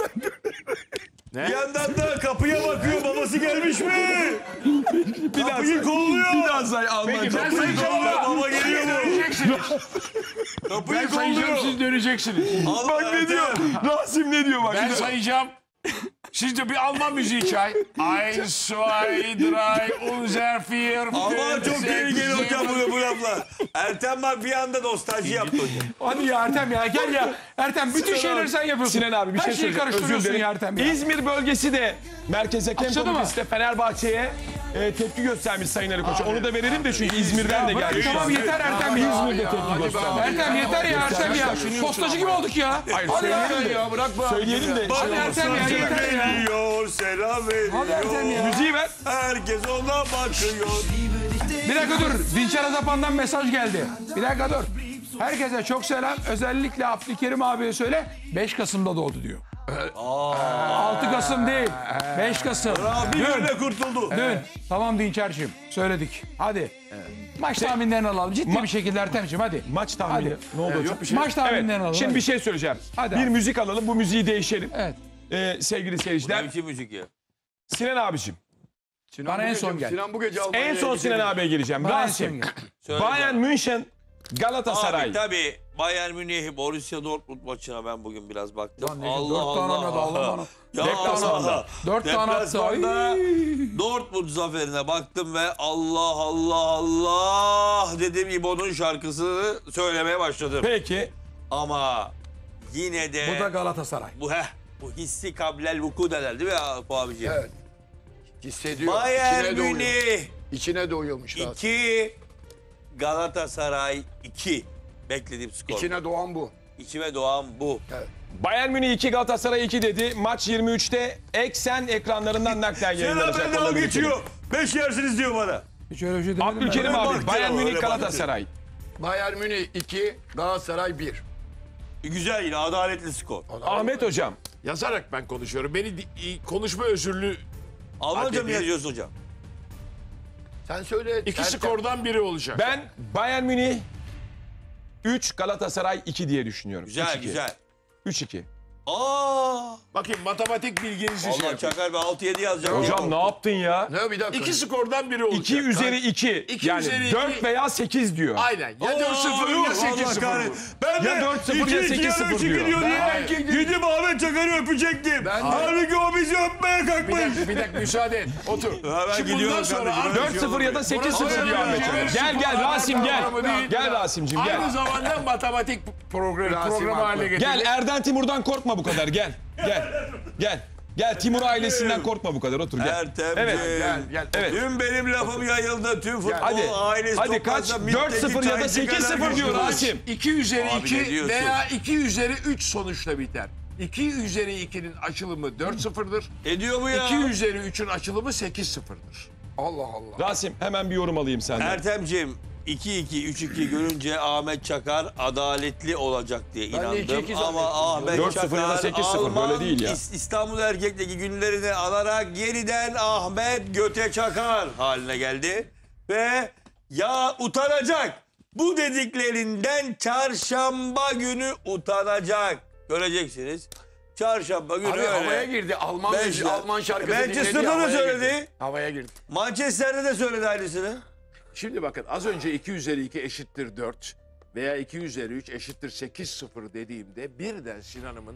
Ne? Bir yandan da kapıya bakıyor babası gelmiş mi? Bir daha Kapıyı kolluyor. Bir daha say Almanca. Peki ben Kapıyı sayacağım kolluyor ama. baba geliyor mu? Döneceksiniz. Kapıyı Ben sayacağım kolluyor. siz döneceksiniz. Allah Bak ne diyor? Rasim ne diyor bak. Ben Bir de- sayacağım. Siz de bir Alman müziği çay. Eins, zwei, drei, unser, vier, Ama fünf, çok sechs, tehlikeli hocam sieben. bu, bu laflar. Ertem bak bir anda nostalji yaptı hocam. Hadi ya Ertem ya gel ya. Ertem bütün şeyleri sen yapıyorsun. Sinan abi bir Her şey şeyi söyleyeceğim. Özür karıştırıyorsun dilerim. ya Ertem ya. İzmir bölgesi de Merkez Hakem Açıldı mı? Komitesi de Fenerbahçe'ye e, tepki göstermiş Sayın Ali Koç'a. Onu da verelim de çünkü İzmir'den de Bırak geldi. tamam yeter Ertem ya. İzmir'de tepki göstermiş. Ertem yeter ya Ertem ya. Postacı gibi olduk ya. Hadi ya. Söyleyin ya bırak bu. Söyleyelim de. Hadi Ertem ya yeter ya. Veriyor, selam Hadi Ertem veriyor. ya. Müziği ver. Herkes ona bakıyor. Bir dakika dur. Dinçer Azapan'dan mesaj geldi. Bir dakika dur. Herkese çok selam. Özellikle Abdülkerim abiye söyle. beş Kasım'da doğdu diyor. altı Kasım değil. beş Kasım. Bir Dün. öyle kurtuldu. Dün. Tamam Dinçer'cim. Söyledik. Hadi. Maç tahminlerini alalım. Ciddi Ma- bir şekilde Ertem'ciğim hadi. Maç tahmini. Hadi. Ne oldu hocam? yok bir şey. Maç tahminlerini Evet. alalım. Şimdi hadi. bir şey söyleyeceğim. Hadi bir abi. müzik alalım. Bu müziği değişelim. Evet. Ee, sevgili Ne seyirciler. biçim müzik ya? Sinan abicim. Sinan Bana bu en gece- son gel. Sinan bu gece Almanya'ya En son Sinan gidebilir. abiye geleceğim. Bana en son Rasim. gel. Söyle Bayern canım. München Galatasaray. Abi tabii Bayern Münih Borussia Dortmund maçına ben bugün biraz baktım. Lan ne- Allah dört tane Allah. oynadı, Allah Allah. Ya Deplasmanda. Allah. Dört tane attı. Deplasmanda Ay. Dortmund zaferine baktım ve Allah Allah Allah dedim İbo'nun şarkısını söylemeye başladım. Peki. Ama yine de Bu da Galatasaray. bu heh, bu hissi kablel vuku derler değil mi bu abiciğim? Evet. Hissediyor. Bayern içine doğuyor. Münih İçine doğuyormuş Rasim. iki, Galatasaray iki. Beklediğim skor. İçine doğan bu. İçime doğan bu. Bayern Münih iki Galatasaray iki dedi. Maç yirmi üçte Eksen ekranlarından naklen yayınlanacak. Onu da geçelim. Beş yersiniz diyor bana. Hiç öyle bir şey demedim. Abdülkerim Öyle abi. baktı Bayern ama, Münih öyle baktı. Galatasaray. Bayern Münih iki, Galatasaray bir. Güzel yine adaletli skor. Ahmet hocam. Yazarak ben konuşuyorum. Beni di- konuşma özürlü Almanca Hadi mı bir- yazıyorsun hocam? Sen söyle. iki Ertem. skordan biri olacak. Ben Bayern Münih üç Galatasaray iki diye düşünüyorum. Güzel üç iki. güzel. üç iki. Aa! Bakayım matematik bilginizi şey Allah yapayım. Çakar be altı yedi yazacağım. Hocam ne yaptın ya? Ne bir dakika. İki skordan biri olacak. iki üzeri iki. İki Yani üzeri dört iki. veya sekiz diyor. Aynen. Ya dört sıfır ya sekiz sıfır. Ben Ya de dört sıfır ya iki iki sekiz sıfır üç iki diyor. diyor diye Hayır. gidip Ahmet Çakar'ı öpecektim. Ben de- Halbuki o bizi öpmeye Bir kalkmış. dakika, bir dakika müsaade et. Otur. Ha, ben Şimdi gidiyorum bundan sonra kardeşim, artık ben- dört sıfır ya da sekiz sıfır Burası diyor Ahmet öyle Hocam. bir Gel şey gel var, Rasim gel. programı değil. Gel Rasim'cim aynı gel. zamanda matematik program, Rasim programı haklı. haline getirdik. Gel Erden Timur'dan korkma bu kadar gel. Gel. Gel. Gel Timur ailesinden korkma bu kadar otur gel. Ertem'ciğim. Evet. Gel, gel. Evet. Dün benim lafım yayıldı. Tüm futbol Hadi. ailesi Hadi kaç? toplansa dört mitteki sıfır ya da çaycı sekiz kadar sıfır diyor güçlü. Rasim. iki üzeri Abi ne iki diyorsun? veya iki üzeri üç sonuçla biter. iki üzeri ikinin açılımı dört sıfırdır. Ne diyor bu ya? iki üzeri üçün açılımı sekiz sıfırdır. Allah Allah. Rasim hemen bir yorum alayım senden. Ertem'ciğim iki iki üç iki görünce Ahmet Çakar adaletli olacak diye Ben de inandım. iki iki Ama zannettim. Ahmet dört sıfır ya da Çakar sekiz sıfır Alman böyle değil ya. İs- İstanbul Erkek'teki günlerini alarak yeniden Ahmet Göte Çakar haline geldi. Ve ya utanacak. Bu dediklerinden çarşamba günü utanacak. Göreceksiniz. Çarşamba günü Abi öyle. havaya girdi. Alman Beş- müziği, Alman şarkısı dinledi. Manchester'da da havaya söyledi. girdi. Havaya girdi. Manchester'da da söyledi aynısını. Şimdi bakın az önce iki üzeri iki eşittir dört veya iki üzeri üç eşittir sekiz sıfır dediğimde birden Sinan'ımın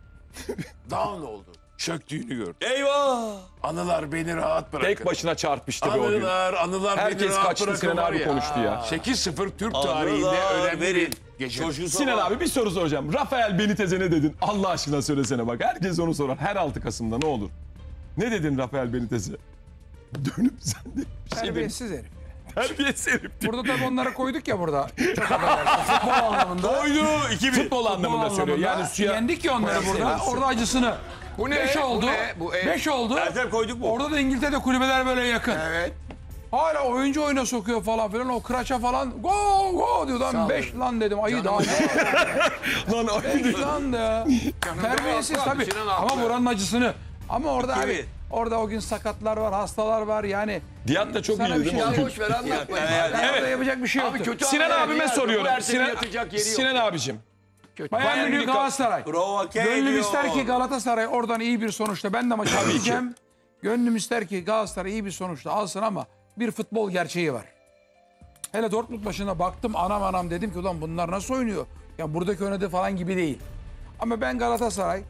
down oldu. Çöktüğünü gördüm. Eyvah! Anılar beni rahat bırakın. Tek başına çarpıştı be o gün. Anılar, anılar beni Herkes rahat kaçtı, bırakın Sinan var abi ya. konuştu ya. sekiz sıfır Türk tarihinde Anılar önemli verin. bir gece. Coşkun Sinan Sabah. abi bir soru soracağım. Rafael Benitez'e ne dedin? Allah aşkına söylesene bak. Herkes onu sorar. Her altı Kasım'da ne olur? Ne dedin Rafael Benitez'e? Dönüp sen de bir şey dedin. Terbiyesiz herif. Terbiyesiz herif. Burada tabii onları koyduk ya burada. Çok affedersin. Futbol anlamında. Oydu iki bir. Futbol anlamında söylüyor. Yani suya... Yendik ya onları burada. Orada acısını. Bu ne? Beş Bu oldu. ne? Bu e- Beş oldu. Ertem koyduk mu? Orada da İngiltere'de kulübeler böyle yakın. Evet. Hala oyuncu oyuna sokuyor falan filan. O kıraça falan go go diyor. Lan beş lan dedim. Ayı daha ne? Lan o- Beş lan da. Terbiyesiz haklı abi, tabii. Sinan haklı. Ama buranın acısını. Ama orada İki abi bir. orada o gün sakatlar var, hastalar var yani. Diyat da çok Sana iyiydi bir değil mi şey o Ya gün? boş ver anlatma. Ya, Ya, ya, Orada yapacak bir şey Abi yoktu. kötü Sinan haber abime yani. Bu soruyorum. Ertem'in Sinan, yatacak yeri yok. Sinan abicim. Bayern Bayern Münih Münih- Galatasaray. Provoke Gönlüm ediyor. ister ki Galatasaray oradan iyi bir sonuçta. Ben de maçı izleyeceğim. Gönlüm ister ki Galatasaray iyi bir sonuçta alsın ama bir futbol gerçeği var. Hele Dortmund maçına baktım anam anam dedim ki ulan bunlar nasıl oynuyor? Ya buradaki oynadığı falan gibi değil. Ama ben Galatasaray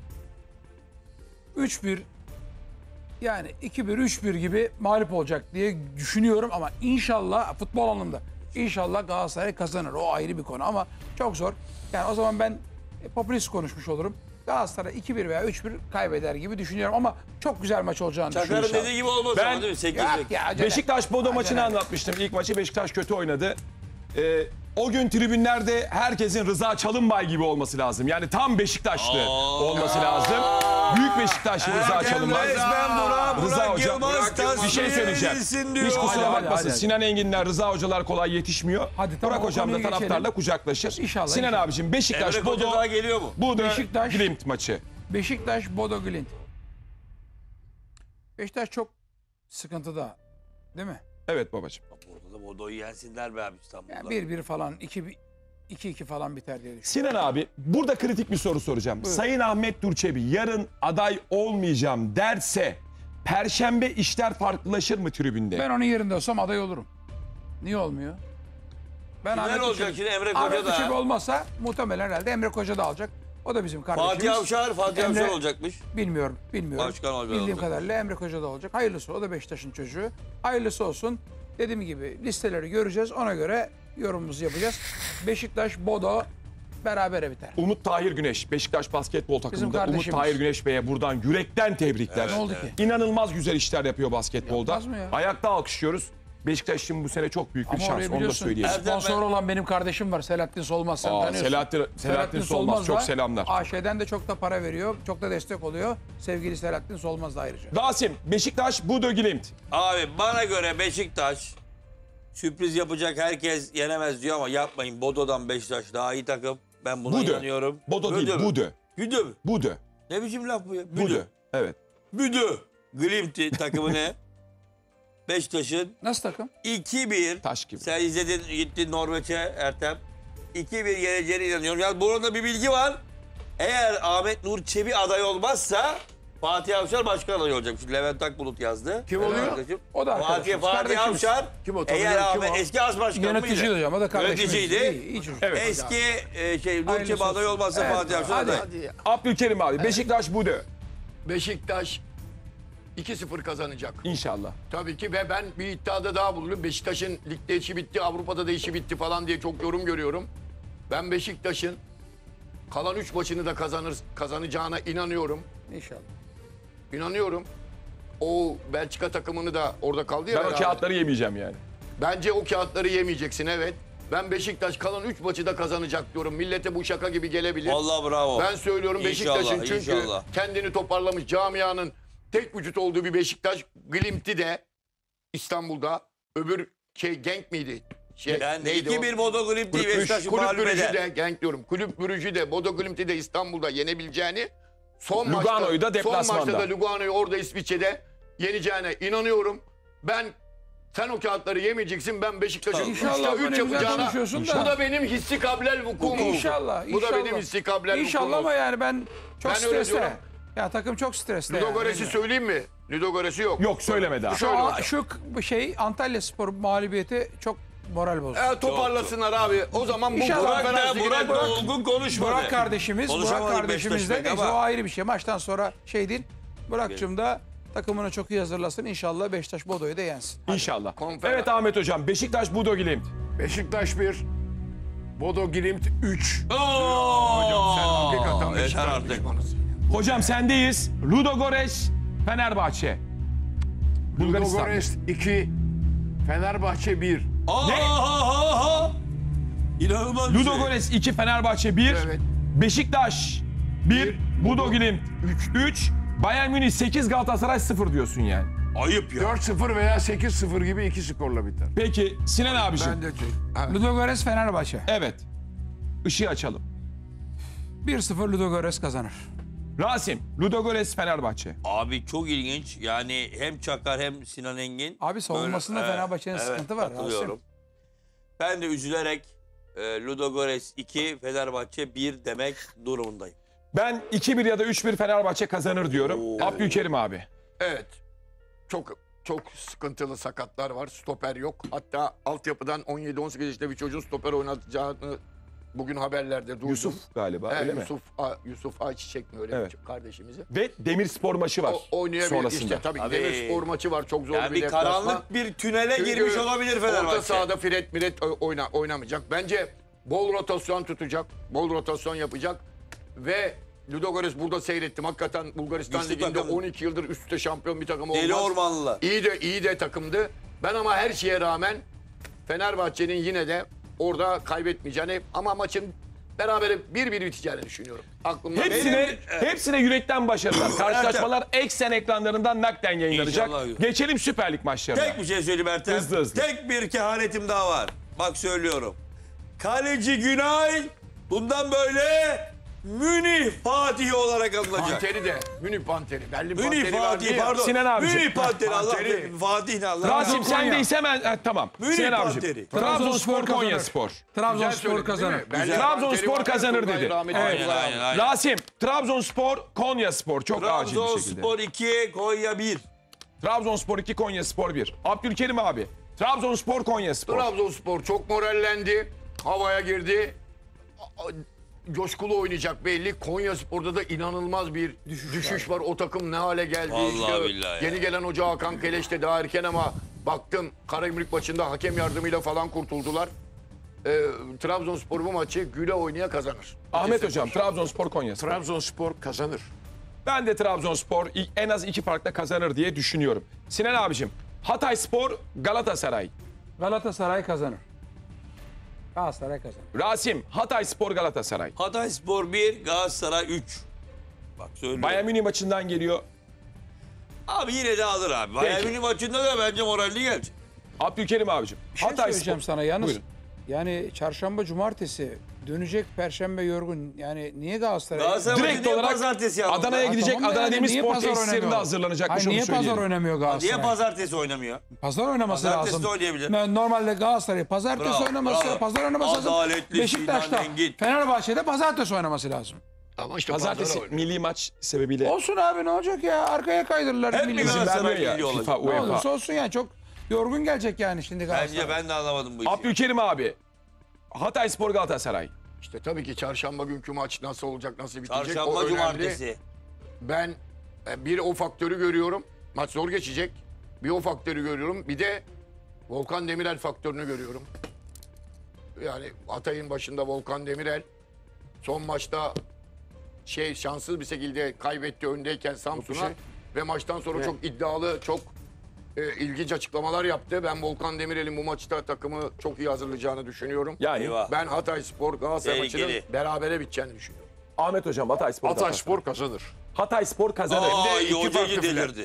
üç bir yani iki bir üç bir gibi mağlup olacak diye düşünüyorum ama inşallah futbol anlamında inşallah Galatasaray kazanır. O ayrı bir konu ama çok zor. Yani o zaman ben e, popülist konuşmuş olurum. Galatasaray iki bir veya üç bir kaybeder gibi düşünüyorum ama çok güzel maç olacağını Çakar'ın düşünüyorum. dediği gibi olmaz Ben- ama değil mi? sekiz Yok bir. ya, acele. Beşiktaş Bodo Acele. maçını anlatmıştım. İlk maçı Beşiktaş kötü oynadı. Ee, o gün tribünlerde herkesin Rıza Çalınbay gibi olması lazım. Yani tam Beşiktaşlı olması lazım. Büyük Beşiktaşlı Rıza Ertem Çalınbay. resmen Burak, Rıza Burak hocam, Yılmaz Burak Yılmaz. Bir şey tasfiye söyleyeceğim. edilsin diyor. Hiç Hadi, kusura hadi, bakmasın. hadi. Sinan Enginler, Rıza hocalar kolay yetişmiyor. Hadi, tamam, Burak o hocam da konuyu taraftarla geçelim. kucaklaşır. İnşallah, Sinan inşallah. abicim Beşiktaş Emre Koca Bodo daha geliyor mu? bu da Beşiktaş- Glimt maçı. Beşiktaş Bodo Glimt. Beşiktaş çok sıkıntıda değil mi? Evet babacığım. Oğlum o doyu yensinler be abi İstanbul'da. Yani bir bir falan, iki iki iki falan biter diye düşünüyorum. Sinan abi burada kritik bir soru soracağım. Buyur. Sayın Ahmet Durçebi yarın aday olmayacağım derse Perşembe işler farklılaşır mı tribünde? Ben onun yerinde olsam aday olurum. Niye olmuyor? Ben Kimler olacak Durçebi- şimdi? Emre Ahmet Koca da. Durçebi olmazsa muhtemelen herhalde Emre Koca da alacak. O da bizim kardeşimiz. Fatih Avşar, Fatih Emre- Avşar olacakmış. Bilmiyorum, bilmiyorum. Başkan olacak, Bildiğim olacak. kadarıyla Emre Koca da olacak. Hayırlısı, o da Beşiktaş'ın çocuğu. Hayırlısı olsun. Dediğim gibi listeleri göreceğiz. Ona göre yorumumuzu yapacağız. Beşiktaş, Bodo berabere biter. Umut Tahir Güneş, Beşiktaş basketbol takımında Umut kardeşimiz. Tahir Güneş Bey'e buradan yürekten tebrikler. Ne oldu ki? İnanılmaz güzel işler yapıyor basketbolda. Yapmaz mı ya? Ayakta alkışlıyoruz. Beşiktaş için bu sene çok büyük bir Ama şans. oraya Onu da biliyorsun söyleyelim. sponsor olan benim kardeşim var. Selahattin Solmaz, sen Aa, tanıyorsun. Selahattin, Selahattin Solmaz çok da selamlar. A Ş'den de çok da para veriyor. Çok da destek oluyor. Sevgili Selahattin Solmaz da ayrıca. Rasim, Beşiktaş, Budo Glimt. Abi bana göre Beşiktaş sürpriz yapacak, herkes yenemez diyor ama yapmayın. Bodo'dan Beşiktaş daha iyi takım. Ben buna Budo. inanıyorum. Bodo değil, Büdü mü? Budo. Büdü mü? Budo. Ne biçim laf bu ya? Budo. Büdü. Evet. Büdü. Glimt'i takımını Beşiktaş'ın Nasıl takım? iki bir. Taş gibi. Sen izledin, gittin Norveç'e Ertem. iki bir yeneceğine inanıyorum. Yani burada bir bilgi var. Eğer Ahmet Nur Çebi aday olmazsa Fatih Avşar başkan adayı olacak. Şimdi Levent Akbulut yazdı. Kim oluyor? Arkadaşım. O da Fatih, arkadaşımız, Fatih kardeşimiz. Avşar. Kim o? Eğer Tanıyorum, kim Ahmet o? eski as başkanı Yöneticiydi mıydı? hocam. O da kardeşimiz. Yöneticiydi. İyi, iyi çocuk. Evet. Eski e, şey Nur Hayırlısı Çebi aday olsun. olmazsa Evet, Fatih Avşar hadi. aday. Abdülkerim abi, Beşiktaş, Budo. Beşiktaş iki sıfır kazanacak. İnşallah. Tabii ki ve ben bir iddiada daha bulundum. Beşiktaş'ın ligde işi bitti, Avrupa'da da işi bitti falan diye çok yorum görüyorum. Ben Beşiktaş'ın kalan üç maçını da kazanır kazanacağına inanıyorum. İnşallah. İnanıyorum. O Belçika takımını da orada kaldı ya. Ben o beraber. kağıtları yemeyeceğim yani. Bence o kağıtları yemeyeceksin, evet. Ben Beşiktaş kalan üç maçı da kazanacak diyorum. Millete bu şaka gibi gelebilir. Vallahi bravo. Ben söylüyorum İnşallah, Beşiktaş'ın çünkü inşallah. kendini toparlamış camianın tek vücut olduğu bir Beşiktaş. Glimt'i de İstanbul'da, öbür şey Genk miydi? Şey, Yani neydi o? iki bir Bodo Glimt'i Kulüp Beşiktaş'ı Kulüp mağlup Brüj'ü eder. de Genk diyorum. Kulüp Brüj'ü de Bodo Glimt'i de İstanbul'da yenebileceğini, son Lugano'yu da maçta, son deplasmanda. maçta da Lugano'yu orada İsviçre'de yeneceğine inanıyorum. Ben sen o kağıtları yemeyeceksin. Ben Beşiktaş'ın İnşallah, üçte böyle üç güzel yapacağına. konuşuyorsun da. Bu da benim hissi kablel vukuum. İnşallah, Bu da inşallah. benim hissi kablel vukuum. İnşallah ama yani ben çok Ben öyle stresli. diyorum. Ya takım çok stresli. Ludogorets'i yani. söyleyeyim mi? Ludogorets'i yok. Yok söyleme daha. Şu, Şöyle a- hocam. şu k- şey Antalya Spor mağlubiyeti çok moral bozdu. E, toparlasınlar abi. O zaman bu İnşallah. Burak Burak da Fenerbahçe Burak Burak, da olgun konuşmadı. Burak kardeşimiz, Burak Konuşamadık kardeşimiz de Beşiktaş neyse ama- o ayrı bir şey. Maçtan sonra şey değil. Burak'cığım da takımını çok iyi hazırlasın. İnşallah Beşiktaş Bodo'yu da yensin. İnşallah. Konferans. Evet Ahmet Hocam, Beşiktaş, Budo Glimt. Beşiktaş bir, Bodo Glimt üç. Oo! sen hakikaten Yeter Beşiktaş artık. düşmanısın. Hocam sendeyiz. Ludogorets, Fenerbahçe. Bulgaristan. Ludogorets iki, Fenerbahçe bir. Aa, Ne? ha, ha, ha. İnanılmaz bir şey. Ludogorets iki, Fenerbahçe bir. Evet. Beşiktaş bir, Budo Glimt üç. Bayern Münih sekiz, Galatasaray sıfır diyorsun yani. Ayıp ya. dört sıfır veya sekiz sıfır gibi iki skorla biter. Peki Sinan abiciğim. Ben de evet. Ludogorets Fenerbahçe. Evet. Işığı açalım. bir sıfır Ludogorets kazanır. Rasim, Ludogorets, Fenerbahçe. Abi çok ilginç. Yani hem Çakar hem Sinan Engin. Abi savunmasında Böyle, Fenerbahçe'nin evet, sıkıntı var. katılıyorum. Rasim. Ben de üzülerek e, Ludogorets iki, Fenerbahçe bir demek durumundayım. Ben iki bir ya da üç bir Fenerbahçe kazanır diyorum. Oo. Abdülkerim abi. Evet. Çok çok sıkıntılı sakatlar var. Stoper yok. Hatta altyapıdan on yedi on sekiz yaşında bir çocuğun stoper oynatacağını bugün haberlerde duydum. Yusuf galiba Evet, öyle mi? Yusuf, A, Yusuf Ayçiçek mi öyle Evet. bir kardeşimizi? Ve Demirspor maçı var O, oynayabilir sonrasında. işte tabii. Tabii. Demirspor maçı var. Çok zor Yani bir bir deplasman. karanlık bir tünele Çünkü girmiş olabilir Fenerbahçe. Orta sahada Fred Miret oyna, oynamayacak. Bence bol rotasyon tutacak. Bol rotasyon yapacak. Ve Ludogorets burada seyrettim. Hakikaten Bulgaristan Güçlü Ligi'nde takım. on iki yıldır üst üste şampiyon bir takım olmaz. Deli Ormanlılar. İyi de iyi de takımdı. Ben ama her şeye rağmen Fenerbahçe'nin yine de orada kaybetmeyeceğini ama maçın berabere bir bir biteceğini düşünüyorum. Aklımda Hepsine, hepsine yürekten başarılar. Karşılaşmalar Eksen ekranlarından nakden yayınlanacak. İnşallah. Geçelim Süper Lig maçlarına. Tek bir şey söyleyeyim Ertem. Hızlı hızlı. Tek bir kehanetim daha var. Bak söylüyorum. Kaleci Günay bundan böyle Münih Fatih olarak alınacak. Panteri de. Münih Panteri. Berlin Münih Panteri vardı Fatih ya. pardon. Sinan abiciğim. Münih Panteri Allah Panteri. Fatih ne Allah. Rasim sen Konya. de hemen ha, tamam. Münih Sinan Panteri. abiciğim. Trabzonspor kazanır. Konyaspor. Güzel Trabzonspor söyledin, değil kazanır. mi? Berlin Trabzonspor Panteri var ya, kazanır Turgay dedi. rahmetli Aynen Abdullah aynen abi. aynen. Rasim Trabzonspor Konyaspor çok acil bir şekilde. Trabzonspor iki, Konya bir. Trabzonspor iki Konyaspor bir. Abdülkerim abi. Trabzonspor Konyaspor. Trabzonspor çok morallendi. Havaya girdi. A- a- Coşkulu oynayacak belli. Konyaspor'da da inanılmaz bir düşüş, var. O takım ne hale geldi. Vallahi İşte billahi yeni ya. gelen hoca Hakan Keleş de daha erken ama baktım Karagümrük maçında hakem yardımıyla falan kurtuldular. Ee, Trabzonspor bu maçı güle oynaya kazanır. Ahmet hocam Trabzonspor Konyaspor. Trabzonspor kazanır. Ben de Trabzonspor i- en az iki farkla kazanır diye düşünüyorum. Sinan abicim Hatayspor Galatasaray. Galatasaray kazanır. Galatasaray kazanır. Rasim Hatayspor Galatasaray. Hatayspor bir, Galatasaray üç. Bak söylüyorum. Bayern Münih maçından geliyor. Abi yine de alır abi. Bayern Peki. Münih maçında da bence moralli gelecek. Abdülkerim abicim. Bir şey Hatayspor. söyleyeceğim sana yalnız. Buyurun. Yani çarşamba cumartesi dönecek perşembe yorgun. Yani niye Galatasaray? Galatasaray Direkt maçı niye olarak pazartesi yaptı? Adana'ya Ha, gidecek. tamam da Adana yani niye Demirspor pazar tesislerinde oynamıyor? hazırlanacakmış Hayır, onu niye söyleyelim. pazar oynamıyor Galatasaray? Niye pazartesi oynamıyor? Pazar oynaması Pazartesi lazım. de oynayabilir. Ben Normalde Galatasaray pazartesi Bravo, oynaması, bravo. pazar oynaması lazım. Adaletli, Beşiktaş'ta, Sinan Engin. Fenerbahçe'de pazartesi oynaması lazım. Ama işte Pazartesi pazara oynuyor. milli maç sebebiyle Olsun abi ne olacak ya? Arkaya kaydırırlar. Hep milli bir maçı. Galatasaray vermiyor ya milli olacak. FIFA, Ne UEFA. olursa olsun yani çok yorgun gelecek yani şimdi Galatasaray. Bence ben de anlamadım bu işi. Abdülkerim abi. Hatayspor Galatasaray. İşte tabii ki çarşamba günkü maç nasıl olacak, nasıl bitecek o Çarşamba önemli. cumartesi. Ben e, bir o faktörü görüyorum. Maç zor geçecek. Bir o faktörü görüyorum. Bir de Volkan Demirel faktörünü görüyorum. Yani Hatay'ın başında Volkan Demirel son maçta şey şanssız bir şekilde kaybetti öndeyken Samsun'a şey. ve maçtan sonra çok iddialı, çok e, ilginç açıklamalar yaptı. Ben Volkan Demirel'in bu maçta takımı çok iyi hazırlayacağını düşünüyorum. Yani Eyvah. Ben Hatayspor Galatasaray Tehlikeli. maçının berabere biteceğini düşünüyorum. Ahmet hocam Hatayspor Galatasaray. Hatayspor kazanır. Hatayspor kazanır. Aa, iki iyi farklı hocayı final. delirdi.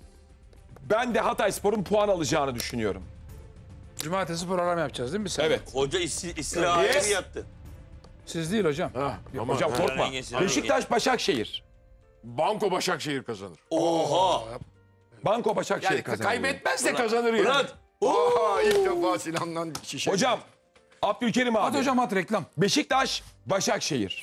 Ben de Hatayspor'un puan alacağını düşünüyorum. Cumartesi program yapacağız değil mi? Sen? Evet. Hoca isti- istirahaya Yes. mı yattı? Siz değil hocam. Ha, ama Hocam korkma. Rengesi- Beşiktaş Başakşehir. Banko Başakşehir kazanır. Oha. Banko Başakşehir Yani kazanır. kaybetmez de kazanır yani. Murat. Aa, ilk defa Sinan'dan şişe. Hocam Abdülkerim abi. Hadi hocam at reklam. Beşiktaş Başakşehir.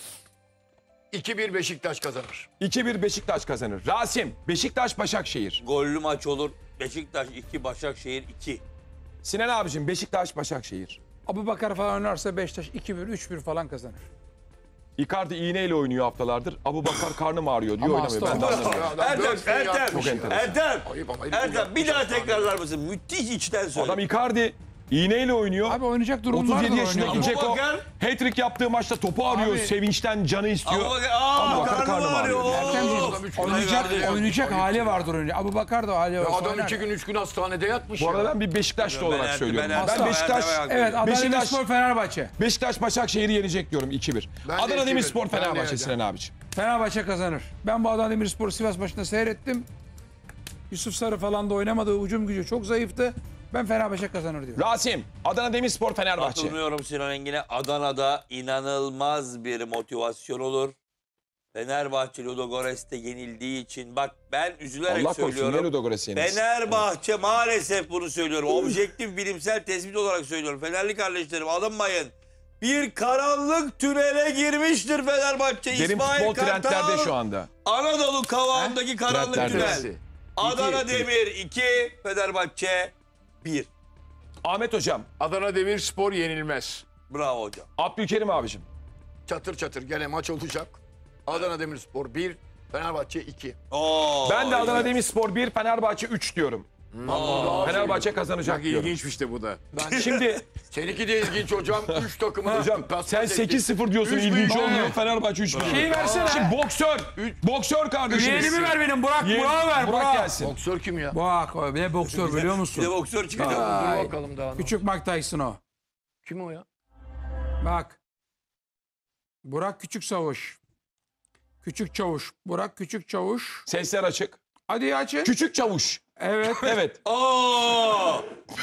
iki bir Beşiktaş kazanır. iki bir Beşiktaş kazanır. Rasim Beşiktaş Başakşehir. Gollü maç olur. Beşiktaş iki, Başakşehir iki. Sinan abicim Beşiktaş Başakşehir. Abubakar falan oynarsa Beşiktaş iki bir, üç bir falan kazanır. Icardi iğneyle oynuyor haftalardır. Abubakar karnım ağrıyor diyor Ama oynamıyor. hasta Ben de oldu. anlamıyorum. Ya adam Ertem, dört bin Ertem, yapmış ya. enteresan. Ertem. Ayıp ama herif Ertem bir yapmış daha hastanede. tekrarlar mısın? Müthiş içten söyle. Adam Icardi iğneyle oynuyor. Abi oynayacak durum otuz vardır. yedi yaşındaki oynuyordur. Ceko Abubakar. hat-trick yaptığı maçta topu arıyor. Abi- Sevinçten canı istiyor. Abubakar, aa, Abubakar karnım karnım ağrıyor. ağrıyor. Ertemciğim, Oo. Adam üç gün oynayacak, ayırdı. oynayacak Ayıp hali ya. vardır oynuyor. Abubakar da hali Ya olsa adam oynar. iki gün üç gün hastanede yatmış Bu arada ya. ben bir Beşiktaşlı Ben olarak Ertem, söylüyorum. ben Ben, Ertem, Beşiktaş Ertem, Evet Adana Beşiktaş- Demirspor Fenerbahçe. Beşiktaş Başakşehir'i yenecek diyorum iki bir. Ben de Adana iki bir. Demirspor Ben de Fenerbahçe yeneceğim. Sinan abiciğim. Fenerbahçe kazanır. Ben bu Adana Demirspor'u Sivas maçında seyrettim. Yusuf Sarı falan da oynamadı. Hücum gücü çok zayıftı. Ben Fenerbahçe kazanır diyorum. Rasim Adana Demirspor Fenerbahçe. Katılmıyorum Sinan Engin'e. Adana'da inanılmaz bir motivasyon olur. Fenerbahçe Ludogorets'te yenildiği için bak ben üzülerek Allah korusun söylüyorum. niye Ludogorets'i yenilsin? Fenerbahçe maalesef bunu söylüyorum. Objektif bilimsel tespit olarak söylüyorum. Fenerli kardeşlerim alınmayın. Bir karanlık tünele girmiştir Fenerbahçe. Derin İsmail futbol Kartal, trendlerde şu anda. Anadolu kavağındaki karanlık Trendlerde. tünel. Adana İki- Demir iki, Fenerbahçe bir. Ahmet hocam, Adana Demirspor yenilmez. Bravo hocam. Abdülkerim abicim. Çatır çatır gene maç olacak. Adana Demirspor bir, Fenerbahçe iki. Oo, Ben de Adana evet. Demirspor bir, Fenerbahçe üç diyorum. Fenerbahçe kazanacak Bak diyorum. ilginçmiş işte bu da. Şimdi Seninki de ilginç hocam. Üç takımı da hocam paspas sen etti. sekiz sıfır diyorsun Üç ilginç büyük- olmuyor. Fenerbahçe üç bir. Şeyi versene. Şimdi boksör. Boksör kardeşimiz. Yeğenimi ver benim Burak. Yeğen- Burak'ı ver. Burak Burak. gelsin. Boksör kim ya? Burak o ne boksör biliyor Bir de musun? boksör çıkacak. Dur bakalım daha. Küçük Mike Tyson o. Kim o ya? Bak. Burak Küçük Çavuş. Küçük Çavuş. Burak Küçük Çavuş. Sesler açık. Hadi açın. Küçük çavuş. Evet. Evet. Aa!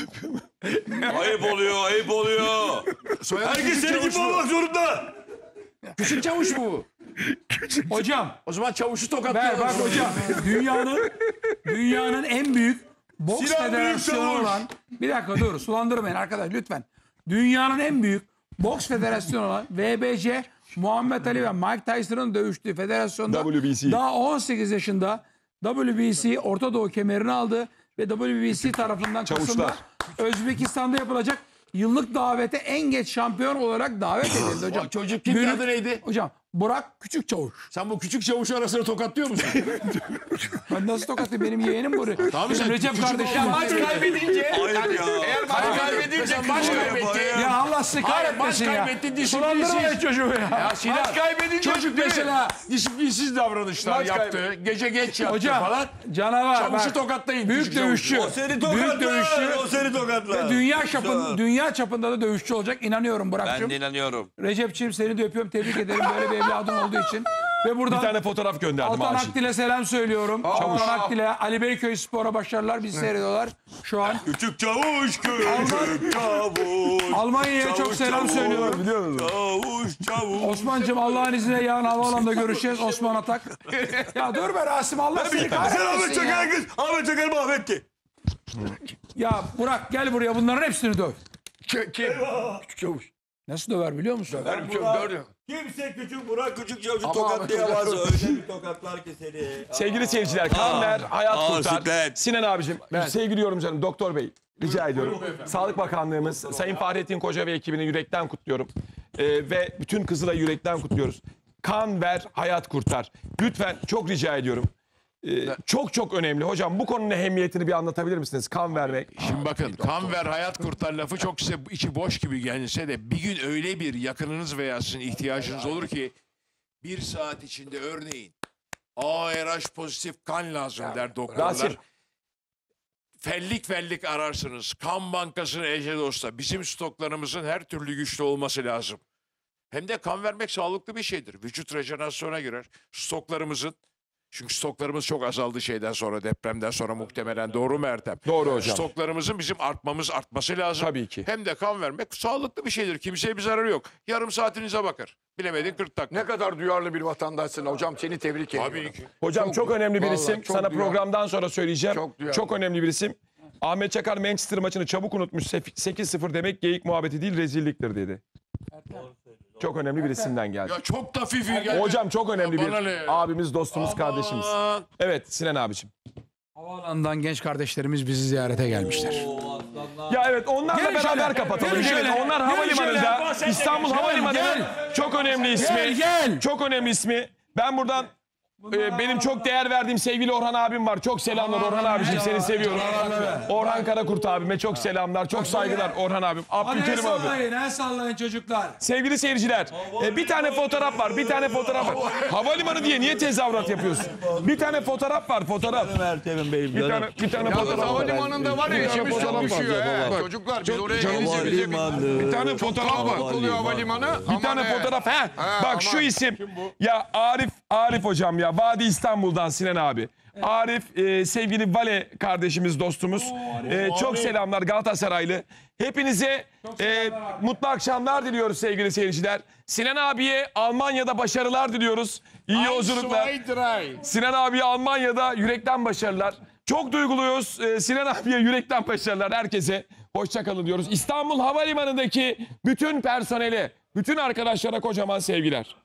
Ayıp oluyor, ayıp oluyor. Soyadı Herkes Küçük senin gibi Çavuş mu? olmak zorunda. Küçük Çavuş mu? Hocam O zaman çavuşu ver tokatlayalım. bak hocam. Dünyanın dünyanın en büyük boks Sinan federasyonu Büyükçavuş. olan bir dakika dur sulandırmayın arkadaş lütfen. Dünyanın en büyük boks federasyonu olan V B C Muhammed Ali ve Mike Tyson'ın dövüştüğü federasyonda W B C. daha on sekiz yaşında W B C Orta Doğu kemerini aldı ve W B C tarafından Çavuşlar. Kasım'da Özbekistan'da yapılacak yıllık davete en geç şampiyon olarak davet edildi hocam. Çocuk kimdi, Büyük- adı neydi? Hocam Burak Küçük Çavuş. Sen bu küçük çavuşu arasında tokatlıyor musun? Ben nasıl tokatlayayım benim yeğenim bu. Tamam, Benim sen Recep küçük kardeşim. olma. Maç kaybedince Hayır yani ya. eğer maç kaybedince Mesela maç kızıyor. kaybetti. Ya Allah sizi Hayır, kahretmesin maç ya. kaybetti, Sulandırmayın disiplinsiz. çocuğu ya. Ya Sinan, Maç kaybedince çocuk değil mi? mesela disiplinsiz davranışlar Maç yaptı. Gece geç yattı Hocam falan. canavar. Çavuşu bak, tokatlayın. Büyük küçük dövüşçü. O seni Büyük tokatlar. dövüşçü. O seni tokatlar. Ve dünya çapın, dünya çapında da dövüşçü olacak. İnanıyorum Ben Burak'cığım. de inanıyorum. Recep'ciğim seni de öpüyorum. Tebrik ederim böyle bir evladın olduğu için. Ve Bir buradan tane fotoğraf gönderdim Altan Aşık. Akdil'e selam söylüyorum. Çavuş. Altan Akdil'e, Ali Beyköy Spor'a başarılar. Bizi seyrediyorlar şu an. Küçük çavuş, küçük çavuş. Almanya'ya çok Çavuş, selam çavuş. söylüyorum. Çavuş, çavuş. Osman'cığım Allah'ın izniyle yarın havaalanında görüşeceğiz. Osman Atak. Ya dur be Rasim Allah seni Sen kahretmesin Ahmet ya. Çakar kız. Ahmet Çakar mahvetti. Ya Burak gel buraya bunların hepsini döv. Kim? Küçük çavuş. Nasıl döver biliyor musun? Ben gördüm. Kimse küçük Burak küçük çavuşu Ama tokatlayamaz. Ahmet Öyle bir tokatlar ki seni. Sevgili seyirciler, kan ver, hayat Aa, kurtar. siklet. Sinan abicim, sevgili yorumcularım, Doktor Bey, rica ediyorum. Sağlık Bakanlığımız, Sayın Fahrettin Koca ve ekibini yürekten kutluyorum. Ee, ve bütün Kızılay'ı yürekten kutluyoruz. Kan ver, hayat kurtar. Lütfen çok rica ediyorum. Ee, çok çok önemli. Hocam bu konunun ehemmiyetini bir anlatabilir misiniz? Kan vermek. Şimdi bakın kan ver hayat kurtar lafı çok size içi boş gibi gelse de bir gün öyle bir yakınınız veya sizin ihtiyacınız olur ki bir saat içinde örneğin A R H pozitif kan lazım der doktorlar. Rasim. Fellik fellik ararsınız. Kan bankasını Ece Dost'a. Bizim stoklarımızın her türlü güçlü olması lazım. Hem de kan vermek sağlıklı bir şeydir. Vücut rejenerasyona girer. Stoklarımızın çünkü stoklarımız çok azaldı şeyden sonra, depremden sonra muhtemelen. Doğru mu Ertem? Doğru hocam. Stoklarımızın bizim artmamız, artması lazım. Tabii ki. Hem de kan vermek sağlıklı bir şeydir. Kimseye bir zararı yok. Yarım saatinize bakar. Bilemedin kırk dakika. Ne kadar duyarlı bir vatandaşsın hocam, seni tebrik ediyorum. Tabii ki. Hocam çok, önemli bir vallahi isim. çok Sana duyarlı. programdan sonra söyleyeceğim. Çok Çok, duyarlı. önemli bir isim. Ahmet Çakar Manchester maçını çabuk unutmuş. sekiz sıfır demek geyik muhabbeti değil, rezilliktir dedi. Çok önemli bir isimden geldi. Ya çok da fifi geldi. Hocam çok önemli Ya bana bir ne ya? abimiz, dostumuz, kardeşimiz. Aman. Evet Sinan abicim. Havaalanından genç kardeşlerimiz bizi ziyarete gelmişler. Ya evet onlarla Gel beraber şöyle, kapatalım. gel şöyle, Evet, onlar gel havalimanında, şöyle. İstanbul Gel, Havalimanı'nın çok önemli ismi. Gel gel. Çok önemli ismi. Ben buradan e, benim çok değer verdiğim sevgili Orhan abim var. Çok selamlar Orhan abiciğim, seni seviyorum. Orhan Karakurt abime çok selamlar, çok saygılar Orhan abim. Hadi el Abdülkerim abi. sallayın, el sallayın çocuklar. Sevgili seyirciler, e, bir tane fotoğraf var, bir tane fotoğraf var. Havalimanı diye niye tezahürat yapıyorsun? Bir tane fotoğraf var, fotoğraf. Ertem'in beyim. Bir tane, bir tane Yalnız fotoğraf var. havalimanında var ya işimiz çok düşüyor. he. Çocuklar biz oraya gelince bize bir, Bir tane fotoğraf var. kalabalık oluyor havalimanı. Bir tane fotoğraf. He. Bak şu isim. Ya Arif, Arif hocam ya. Vadi İstanbul'dan Sinan abi. Arif e, sevgili Vale kardeşimiz, dostumuz. E, çok selamlar Galatasaraylı. Hepinize e, mutlu akşamlar diliyoruz sevgili seyirciler. Sinan abiye Almanya'da başarılar diliyoruz. İyi yolculuklar. Sinan abiye Almanya'da yürekten başarılar. Çok duyguluyuz. E, Sinan abiye yürekten başarılar herkese. Hoşça kalın diyoruz. İstanbul Havalimanı'ndaki bütün personele, bütün arkadaşlara kocaman sevgiler.